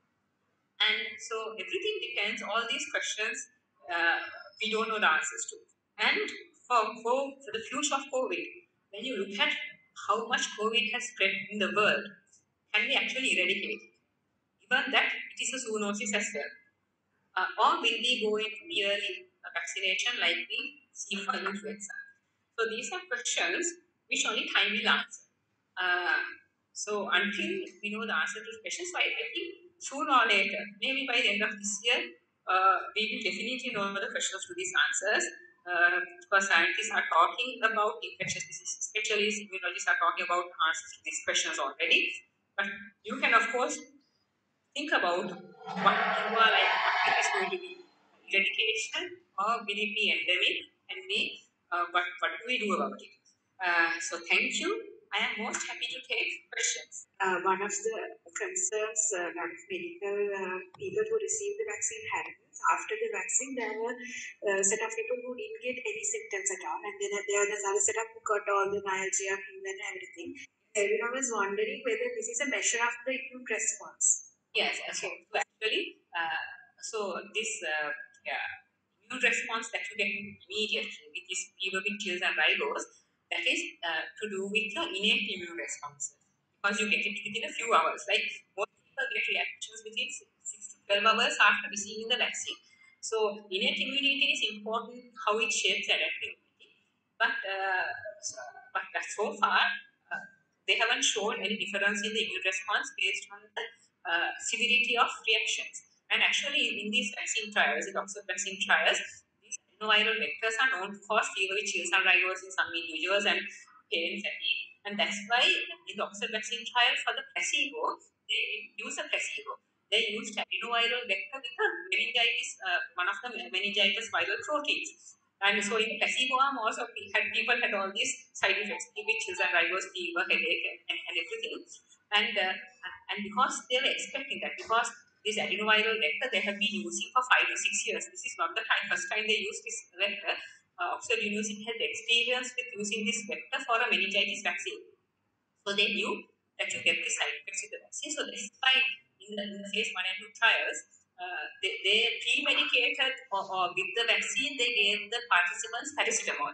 And so everything depends, all these questions uh, we don't know the answers to. And for, for, for the future of COVID, when you look at how much COVID has spread in the world, can we actually eradicate it? Given that it is a zoonosis as well. Uh, or will we go into yearly uh, vaccination like we see for influenza? So these are questions which only time will answer. Uh, so until we know the answer to the questions, so I think sooner or later, maybe by the end of this year, uh, we will definitely know the questions to these answers. Uh, because scientists are talking about infectious diseases, specialists, immunologists are talking about answers to these questions already. But you can, of course, think about what you are like, what is going to be eradication or will it be endemic, and we, uh, what, what do we do about it? Uh, so thank you. I am most happy to take questions. Uh, one of the concerns uh, a lot of medical uh, people who received the vaccine had was after the vaccine there were a set of people who didn't get any symptoms at all, and then there was another set of who got all the myalgia, fever and everything. Everyone was wondering whether this is a measure of the immune response. Yes, okay. So actually, uh, so this uh, yeah, immune response that you get immediately with this fever, with chills and rigors, that is uh, to do with your innate immune responses, because you get it within a few hours. Like most people get reactions within six to twelve hours after receiving the vaccine. So innate immunity is important, how it shapes adaptive immunity. But uh, so, but so far, uh, they haven't shown any difference in the immune response based on the uh, severity of reactions. And actually, in these vaccine trials, in Oxford vaccine trials, these adenoviral vectors are known to cause fever, chills, and rigors in some individuals and pain, fatigue. And that's why in the Oxford vaccine trial for the placebo, they use a placebo. They used adenoviral vector with a meningitis, uh, one of the meningitis viral proteins. And so in placebo arm also had people had all these side effects, which is a rigors, fever, headache, and, and, and everything. And uh, and because they were expecting that, because this adenoviral vector they have been using for five to six years. This is not the time first time they used this vector. Uh, Oxford University had experience with using this vector for a meningitis vaccine. So they knew that you get the side effects with the vaccine. So that's why in the, in the phase one and two trials, uh, they, they pre-medicated or, or with the vaccine, they gave the participants paracetamol.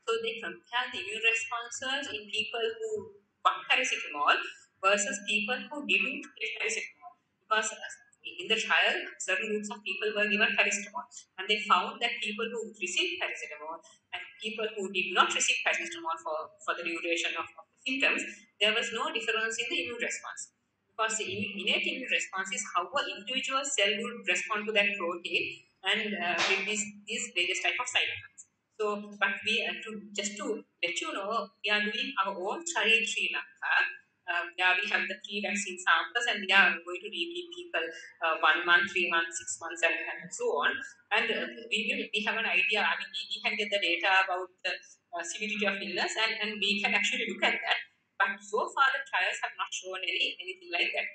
So they compare the immune responses in people who got paracetamol versus people who didn't get paracetamol. Because in the trial, certain groups of people were given paracetamol, and they found that people who received paracetamol and people who did not receive paracetamol for, for the duration of, of the symptoms, there was no difference in the immune response. Because the innate immune response is how an individual cell would respond to that protein and uh, with these, these various type of side effects. So, but we uh, to just to let you know, we are doing our own study in Sri Lanka. Um, yeah, we have the three vaccine samples, and we are going to repeat people uh, one month, three months, six months, and, and so on. And uh, we will we have an idea. I mean, we, we can get the data about the uh, severity of illness, and, and we can actually look at that. But so far, the trials have not shown any anything like that.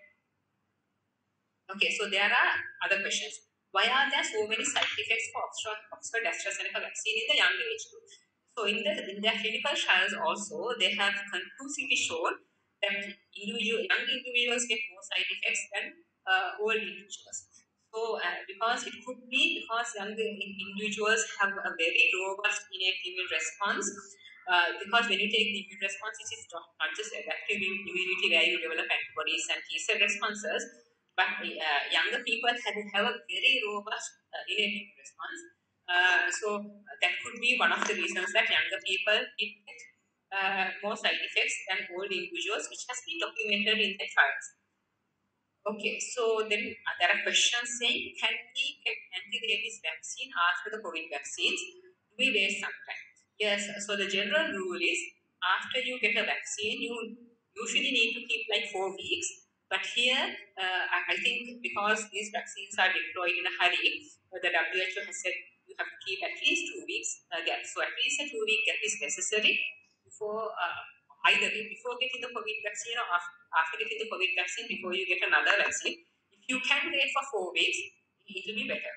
Okay, so there are other questions. Why are there so many side effects for Oxford, Oxford AstraZeneca vaccine in the young age group? So in the in their clinical trials also, they have conclusively shown that individual, young individuals get more side effects than uh, old individuals. So uh, because it could be because young individuals have a very robust innate immune response. Uh, because when you take the immune response, it is not, not just adaptive immunity where you develop antibodies and T cell responses, but uh, younger people have, have a very robust uh, innate immune response. Uh, so that could be one of the reasons that younger people get uh, more side effects than old individuals, which has been documented in the trials. Okay, so then uh, there are questions saying, can we get anti-rabies vaccine after the COVID vaccines? Do we wait some time? Yes, so the general rule is after you get a vaccine, you usually need to keep like four weeks. But here, uh, I, I think because these vaccines are deployed in a hurry, uh, the W H O has said you have to keep at least two weeks uh, gap. So at least a two week gap is necessary before uh, either before getting the COVID vaccine or after, after getting the COVID vaccine before you get another vaccine. If you can wait for four weeks, it will be better.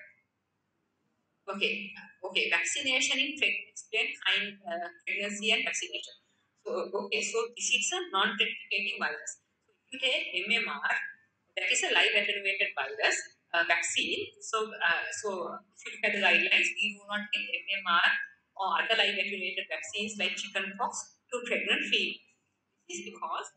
Okay, okay, vaccination in explain kind uh, pregnancy and vaccination. So, okay, so this is a non-replicating virus. So, if you take M M R, that is a live attenuated virus uh, vaccine. So, uh, so if you look at the guidelines, we do not give M M R or other live attenuated vaccines like chickenpox to pregnant females. This is because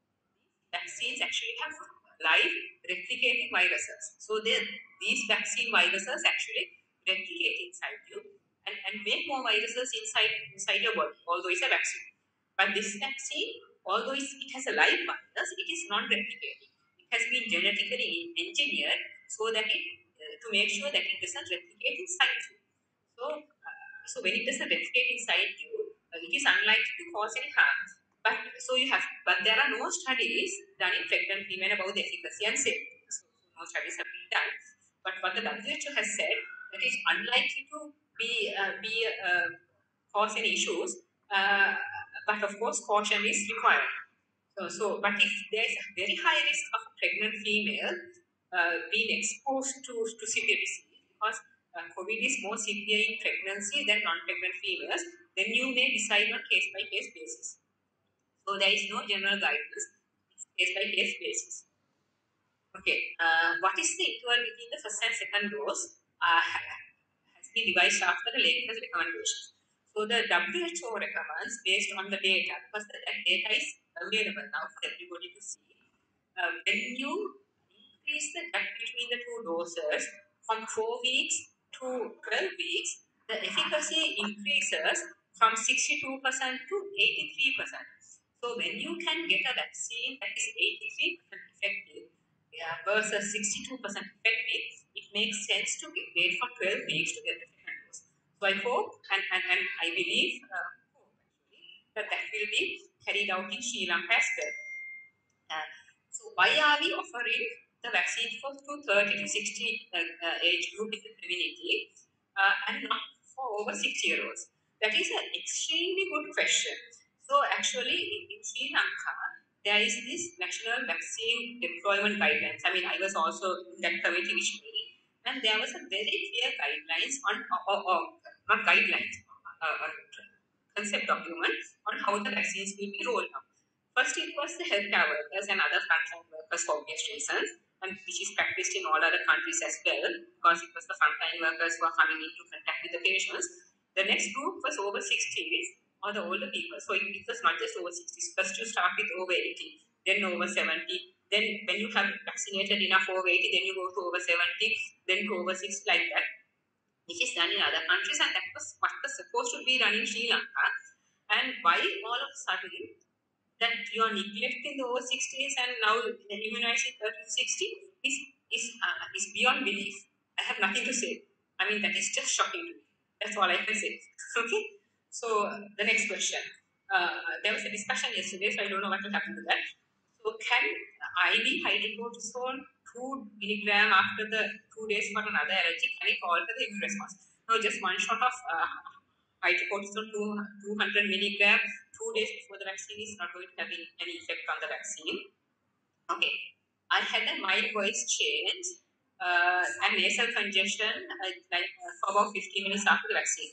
vaccines actually have live replicating viruses. So they, these vaccine viruses actually replicate inside you and, and make more viruses inside inside your body, although it's a vaccine. But this vaccine, although it's, it has a live virus, it is non-replicating. It has been genetically engineered so that it uh, to make sure that it doesn't replicate inside you. So, uh, so when it doesn't replicate inside you, uh, it is unlikely to cause any harm. But so you have, but there are no studies done in pregnant women about the efficacy and safety. So, no studies have been done. But what the W H O has said that it's unlikely to be uh, be uh, cause any issues. Uh, but of course, caution is required. So, so, but if there is a very high risk of a pregnant female uh, being exposed to, to severe disease, because uh, COVID is more severe in pregnancy than non-pregnant females, then you may decide on case-by-case basis. So there is no general guidance, it's case-by-case basis. Okay, uh, what is the interval between the first and second dose uh, has been revised after the latest recommendation. So the W H O recommends based on the data, because the data is available now for everybody to see. Uh, when you increase the gap between the two doses from four weeks to twelve weeks, the efficacy increases from sixty-two percent to eighty-three percent. So when you can get a vaccine that is eighty-three percent effective yeah, versus sixty-two percent effective, it makes sense to get, wait for twelve weeks to get the second dose. So I hope and, and, and I believe uh, that that will be carried out in Sri Lanka as well. Uh, so why are we offering the vaccine for to thirty to sixty uh, uh, age group with immunity uh, and not for over sixty year olds? That is an extremely good question. So actually in, in Sri Lanka, there is this national vaccine deployment guidelines. I mean, I was also in that committee which made, and there was a very clear guidelines on, or, or, not guidelines, uh, uh, concept document on how the vaccines will be rolled out. First, it was the healthcare workers and other frontline workers for obvious reasons, and which is practiced in all other countries as well, because it was the frontline workers who are coming into contact with the patients. The next group was over sixties or the older people. So it, it was not just over sixties. First you start with over eighty, then over seventy. Then when you have vaccinated enough over eighty, then you go to over seventy, then to over sixty, like that. Which is done in other countries, and that was what was supposed to be done in Sri Lanka. And why all of a sudden that you are neglecting the over sixties and now immunizing thirty to sixty is, is, uh, is beyond belief. I have nothing to say. I mean, that is just shocking to me. That's all I can say. Okay? So, uh, the next question. Uh, there was a discussion yesterday, so I don't know what will happen to that. So, can I V hydrocortisone two milligram after the two days for another allergy, can it alter the immune response? No, just one shot of uh, hydrocortisone two hundred milligram two days before the vaccine is not going to have any, any effect on the vaccine. Okay, I had a mild voice change uh, and nasal congestion uh, like uh, for about fifteen minutes after the vaccine.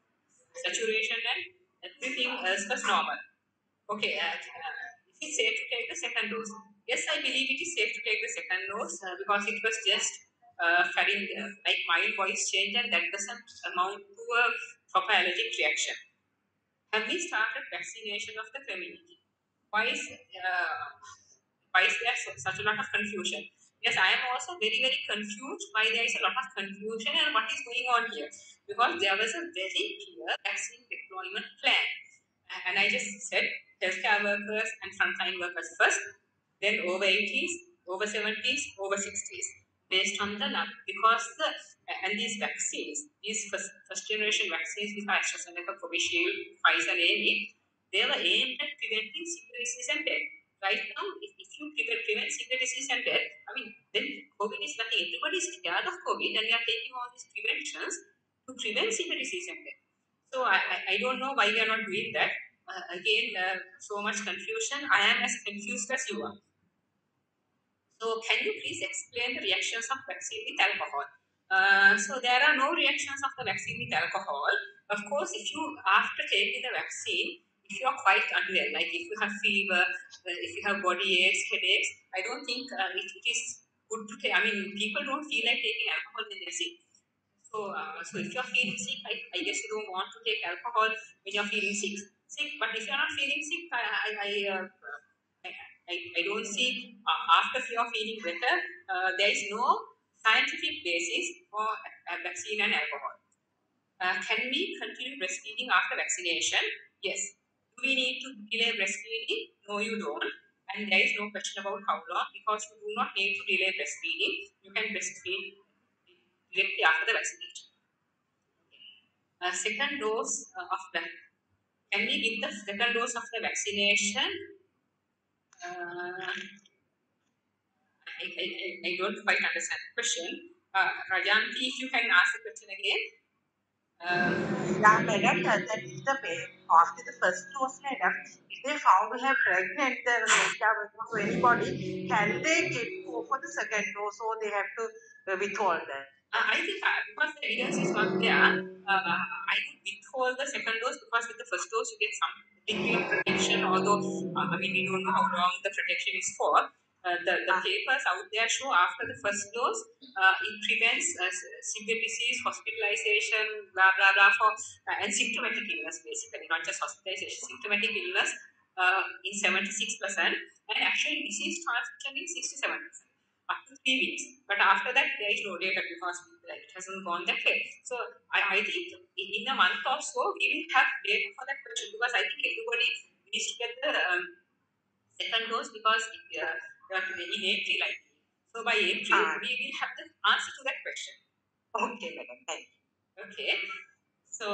Saturation and everything else was normal. Okay, uh, uh, is it safe to take the second dose? Yes, I believe it is safe to take the second dose uh, because it was just uh, having uh, like mild voice change and that doesn't amount to a proper allergic reaction. Have we started vaccination of the community? Why is uh, why is there so, such a lot of confusion? Yes, I am also very very confused why there is a lot of confusion and what is going on here, because there was a very clear vaccine deployment plan, and I just said healthcare workers and frontline workers first, then over eighties, over seventies, over sixties, based on the lab, because the and these vaccines, these first, first generation vaccines, with AstraZeneca, Covishield, Pfizer, A M, they were aimed at preventing severe disease and death. Right now, if, if you prevent, prevent severe disease and death, I mean, then COVID is nothing. Everybody is scared of COVID, and we are taking all these preventions to prevent severe disease and death. So I, I, I don't know why we are not doing that. Uh, again, uh, so much confusion. I am as confused as you are. So can you please explain the reactions of vaccine with alcohol? Uh, so there are no reactions of the vaccine with alcohol. Of course, if you, after taking the vaccine, if you are quite unwell, like if you have fever, uh, if you have body aches, headaches, I don't think uh, it, it is good to take. I mean, people don't feel like taking alcohol when they're sick. So, uh, so if you're feeling sick, I, I guess you don't want to take alcohol when you're feeling sick. Sick, but if you're not feeling sick, I, I, I, uh, I, I, I don't see uh, after you're feeling better, uh, there is no scientific basis for a vaccine and alcohol. Uh, can we continue breastfeeding after vaccination? Yes. Do we need to delay breastfeeding? No, you don't. And there is no question about how long, because you do not need to delay breastfeeding. You can breastfeed directly after the vaccination. Uh, second dose uh, of the can we give the second dose of the vaccination? Uh, I, I, I don't quite understand the question. Uh, Rajanti, if you can ask the question again. Uh, yeah, madam, uh, that is the after the first dose, madam, if they found to have pregnant the healthcare to anybody, can they get go for the second dose or they have to uh, withhold that? Uh, I think uh, because the evidence is not there, uh, I would withhold the second dose, because with the first dose you get some degree of protection, although uh, I mean we don't know how long the protection is for. Uh, the, the Ah. papers out there show after the first dose, uh, it prevents uh, severe disease, hospitalization, blah blah blah, for uh, and symptomatic illness, basically, not just hospitalization, symptomatic illness uh, in seventy-six percent, and actually disease transmission in sixty-seven percent. Up to three weeks. But after that, there is no data because it hasn't gone that way. So I, I think in a month or so, we will have data for that question, because I think everybody needs to get the um, second dose, because uh, in April, I think. So by April, Ah. we will have the answer to that question. Okay, madam. Thank you. Okay. So,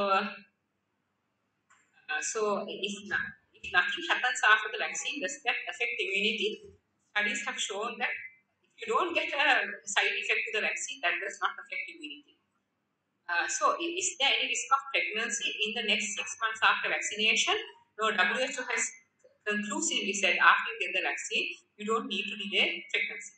uh, so if, not, if nothing happens after the vaccine, does that affect immunity? Studies have shown that if you don't get a side effect to the vaccine, that does not affect immunity. Uh, so, is there any risk of pregnancy in the next six months after vaccination? No, W H O has conclusively said after you get the vaccine, you don't need to delay pregnancy.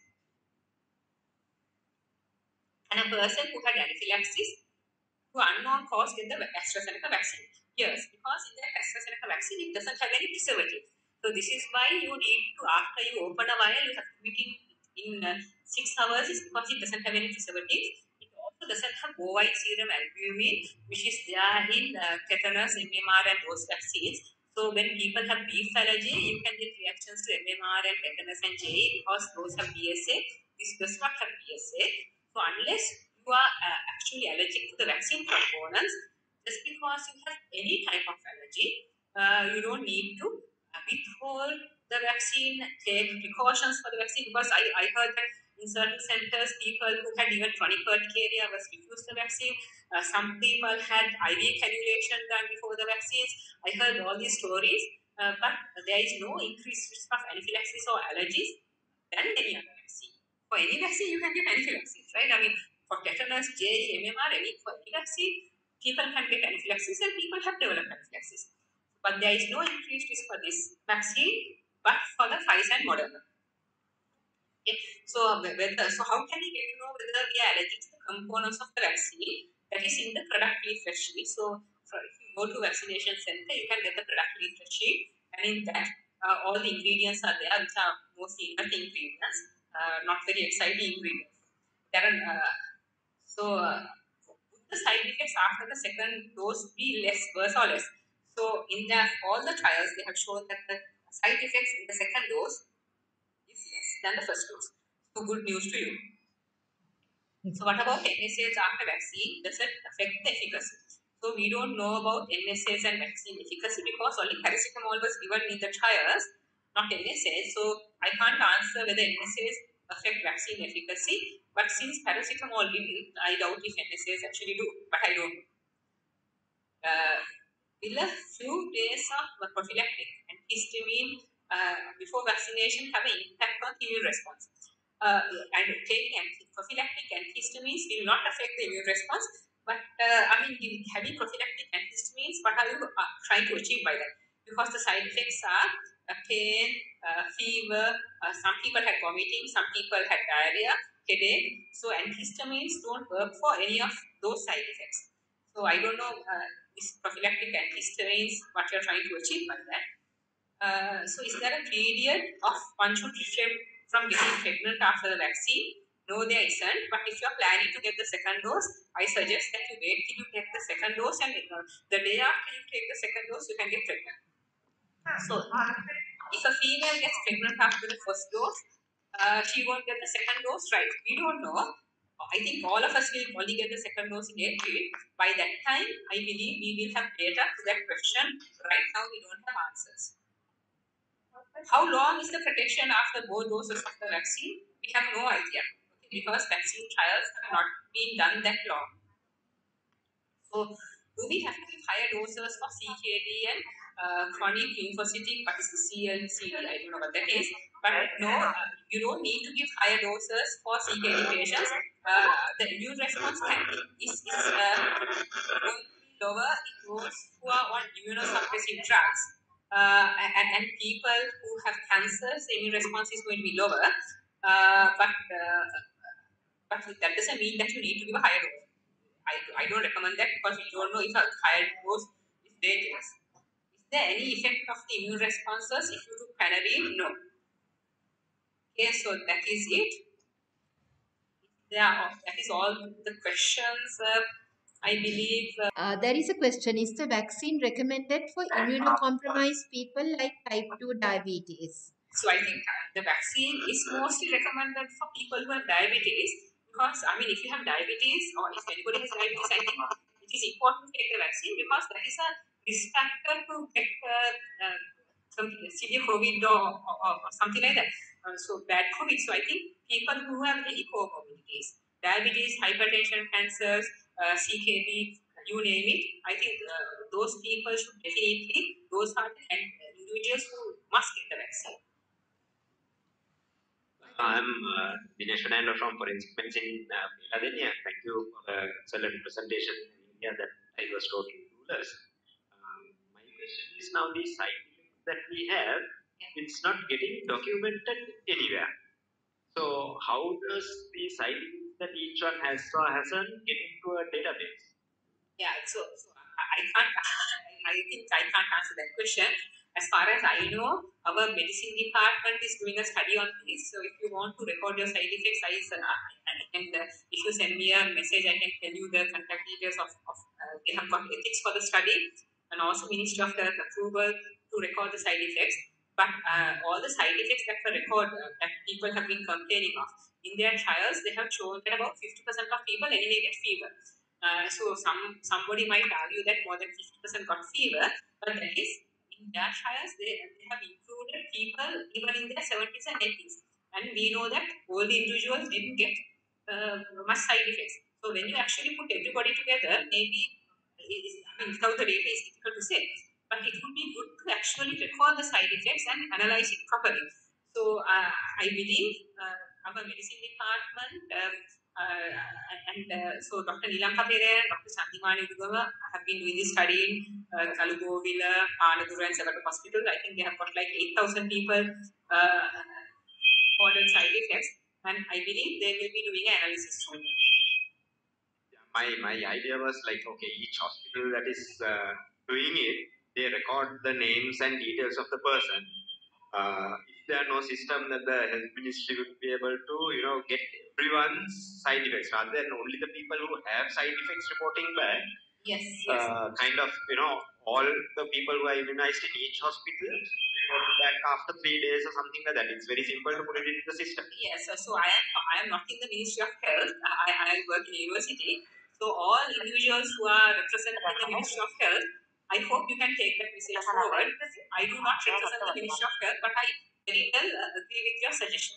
And a person who had anaphylaxis to unknown cause get the AstraZeneca vaccine? Yes, because in the AstraZeneca vaccine, it doesn't have any preservative. So, this is why you need to, after you open a vial, you have to make it in uh, six hours, is because it doesn't have any preservative. It also also doesn't have bovine serum albumin, which is there in uh, tetanus, M M R, and those vaccines. So when people have beef allergy, you can get reactions to M M R and tetanus and J E because those have B S A. This does not have B S A. So unless you are uh, actually allergic to the vaccine components, just because you have any type of allergy, uh, you don't need to uh, withhold the vaccine, take precautions for the vaccine. Because I, I heard that in certain centers, people who had even chronic urticaria was refused the vaccine. Uh, some people had I V cannulation done before the vaccines. I heard all these stories, uh, but there is no increased risk of anaphylaxis or allergies than any other vaccine. For any vaccine, you can get anaphylaxis, right? I mean, for tetanus, J, M M R, any, for any vaccine, people can get anaphylaxis and people have developed anaphylaxis. But there is no increased risk for this vaccine, but for the Pfizer and Moderna. Okay. So, whether, so how can we get to know whether we are allergic to the components of the vaccine? That is in the product leaflet sheet. So, if you go to vaccination center, you can get the product leaflet sheet, and in that, uh, all the ingredients are there, which are mostly nut ingredients, uh, not very exciting ingredients. There are, uh, so, uh, would the side effects after the second dose be less, worse or less? So, in the, all the trials, they have shown that the side effects in the second dose is less than the first dose. So good news to you. So what about N S A S after vaccine? Does it affect the efficacy? So we don't know about N S A S and vaccine efficacy because only paracetamol was given in the trials, not N S A S. So I can't answer whether N S A S affect vaccine efficacy. But since paracetamol didn't, I doubt if N S A S actually do. But I don't know. Uh, will a few days of prophylactic antihistamine uh, before vaccination have an impact on the immune response? Uh, and taking anti- prophylactic antihistamines will not affect the immune response. But uh, I mean, having prophylactic antihistamines, what are you uh, trying to achieve by that? Because the side effects are uh, pain, uh, fever. Uh, some people had vomiting, some people had diarrhea, headache. So antihistamines don't work for any of those side effects. So I don't know. Uh, is prophylactic antihistamines what you're trying to achieve by that? Uh, so is there a period of one should refrain from getting pregnant after the vaccine? No, there isn't. But if you're planning to get the second dose, I suggest that you wait till you get the second dose, and uh, the day after you take the second dose, you can get pregnant. So if a female gets pregnant after the first dose, uh, she won't get the second dose, right? We don't know. I think all of us will only get the second dose in April. By that time, I believe we will have data to that question. Right now, we don't have answers. How long is the protection after both doses of the vaccine? We have no idea, okay, because vaccine trials have not been done that long. So, do we have to give higher doses for C K D and uh, chronic lymphocytic, what is the C L C D? I don't know what that is. But no, uh, you don't need to give higher doses for C K D patients. Uh, the immune response can be is, is uh, going to be lower in those who are on immunosuppressive drugs. Uh, and, and people who have cancers, the immune response is going to be lower. Uh, but, uh, but that doesn't mean that you need to give a higher dose. I, I don't recommend that because we don't know if a higher dose is dangerous. Is there any effect of the immune responses if you do Panadol? No. Okay, so that is it. Yeah, that is all the questions. Uh, I believe. Uh, Uh, there is a question. Is the vaccine recommended for immunocompromised people like type two diabetes? So I think the vaccine is mostly recommended for people who have diabetes because, I mean, if you have diabetes or if anybody has diabetes, I think it is important to take the vaccine because that is a risk factor to get uh, uh, some severe COVID or, or, or something like that. Uh, so bad COVID. So I think people who have any comorbidities, diabetes, hypertension, cancers, uh, C K D, you name it, I think uh, those people should definitely, those are the individuals who must get the vaccine. I'm uh, Dinesh Fernando from Forensic Medicine in uh, Philadelphia. Thank you for the excellent presentation in India that I was totally clueless. Um, my question is now the side effects that we have, it's not getting documented anywhere. So how does the side effects that each one has or hasn't get into a database? Yeah, so, so I, I can't. I think I can't answer that question. as far as I know, our medicine department is doing a study on this. So if you want to record your side effects, I, I can, uh, if you send me a message, I can tell you the contact details of, of uh, they have got ethics for the study and also Ministry of Health approval to record the side effects. But uh, all the side effects that were recorded, uh, that people have been complaining of, in their trials, they have shown that about fifty percent of people anyway get fever. Uh, so some somebody might argue that more than fifty percent got fever, but that is in their trials, they, they have included people even in their seventies and eighties. And we know that all the individuals didn't get uh, much side effects. So when you actually put everybody together, maybe, I mean, without the data is difficult to say, but it would be good to actually record the side effects and analyze it properly. So uh, I believe uh, our medicine department um, uh, and uh, so Doctor Nilanka Perera and Doctor Sandimani Udugama have been doing this study in uh, Kalugowila, Panadura and Savata Hospital. I think they have got like eight thousand people uh, recorded side effects, and I believe they will be doing an analysis soon. My, my idea was like, okay, each hospital that is uh, doing it, they record the names and details of the person. Uh, if there are no system that the health ministry would be able to, you know, get everyone's side effects rather than only the people who have side effects reporting back. Yes, yes. Uh, kind of, you know, all the people who are immunized in each hospital report back after three days or something like that. It's very simple to put it into the system. Yes, so, so I am I am not in the Ministry of Health. I, I work in a university. So all individuals who are represented in the Ministry of Health, I hope you can take that message forward. I do not represent the Ministry of Health, but I very well uh, agree with your suggestion.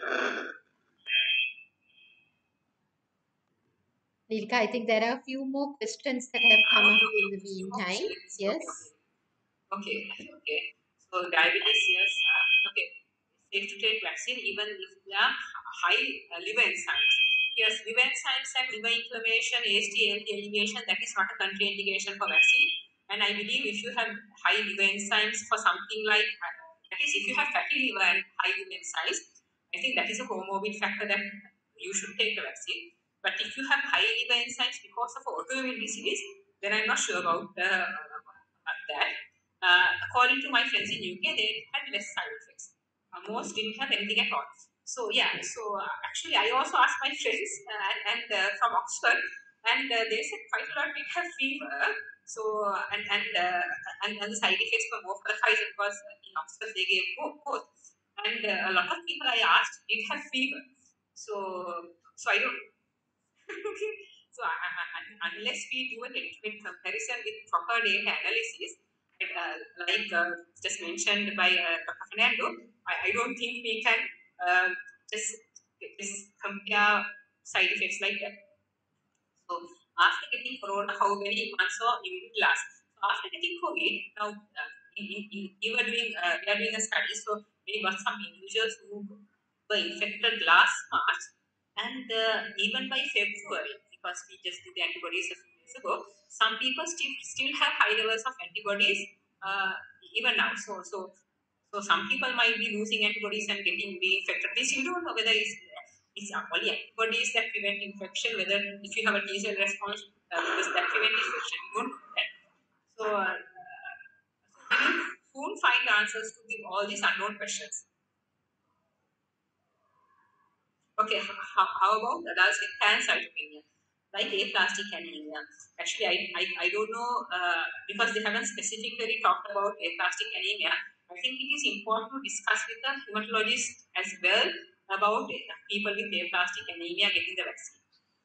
Nilka, I think there are a few more questions that have come up in the meantime. Yes. Okay, okay. So diabetes, yes. Uh, okay. Safe to take vaccine even if there are high uh, liver enzymes. Yes, liver enzymes and liver inflammation, A S T, A L T elevation, that is not a contraindication for vaccine. And I believe if you have high liver enzymes for something like, that is if you have fatty liver and high liver enzymes, I think that is a comorbid factor that you should take the vaccine. But if you have high liver enzymes because of autoimmune disease, then I'm not sure about uh, that. Uh, according to my friends in U K, they had less side effects. Uh, most didn't have anything at all. So yeah, so uh, actually I also asked my friends uh, and, and uh, from Oxford, and uh, they said quite a lot did have fever. So uh, and and, uh, and and the side effects were more for the Pfizer because in Oxford they gave both. both. And uh, a lot of people I asked did have fever. So so I don't. Okay. So I, I, unless we do an intimate comparison with proper data analysis, and, uh, like uh, just mentioned by uh, Doctor Fernando, I, I don't think we can uh, just, just compare side effects like that. So after getting corona, how many months or it will last? So after getting COVID, now uh, in, in, in, we were doing uh, we are doing a study. So we got some individuals who were infected last March, and uh, even by February, because we just did the antibodies a few days ago, some people still still have high levels of antibodies uh, even now. So so so some people might be losing antibodies and getting reinfected. We still don't know whether it's it's only antibodies that prevent infection, whether if you have a T cell response, uh, does that prevent infection? We don't know that. So, uh, so we will soon find answers to the, all these unknown questions. Okay, how, how about adults with pancytopenia, like aplastic anemia? Actually, I, I, I don't know uh, because they haven't specifically talked about aplastic anemia. I think it is important to discuss with the hematologist as well about people with aplastic anemia getting the vaccine.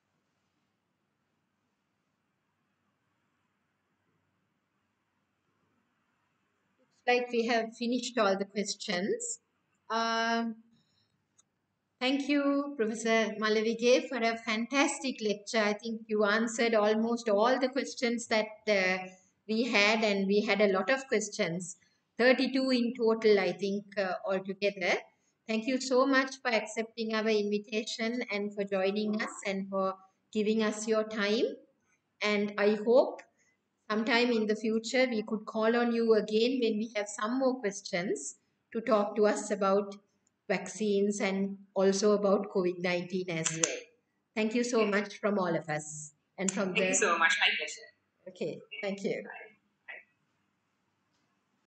Looks like we have finished all the questions. Um, Thank you, Professor Malavige, for a fantastic lecture. I think you answered almost all the questions that uh, we had, and we had a lot of questions, thirty-two in total, I think, uh, altogether. Thank you so much for accepting our invitation and for joining us and for giving us your time. And I hope sometime in the future we could call on you again when we have some more questions to talk to us about vaccines and also about COVID nineteen as well. Thank you so much from all of us and from Thank the... you so much. My pleasure. Okay, thank you. Bye.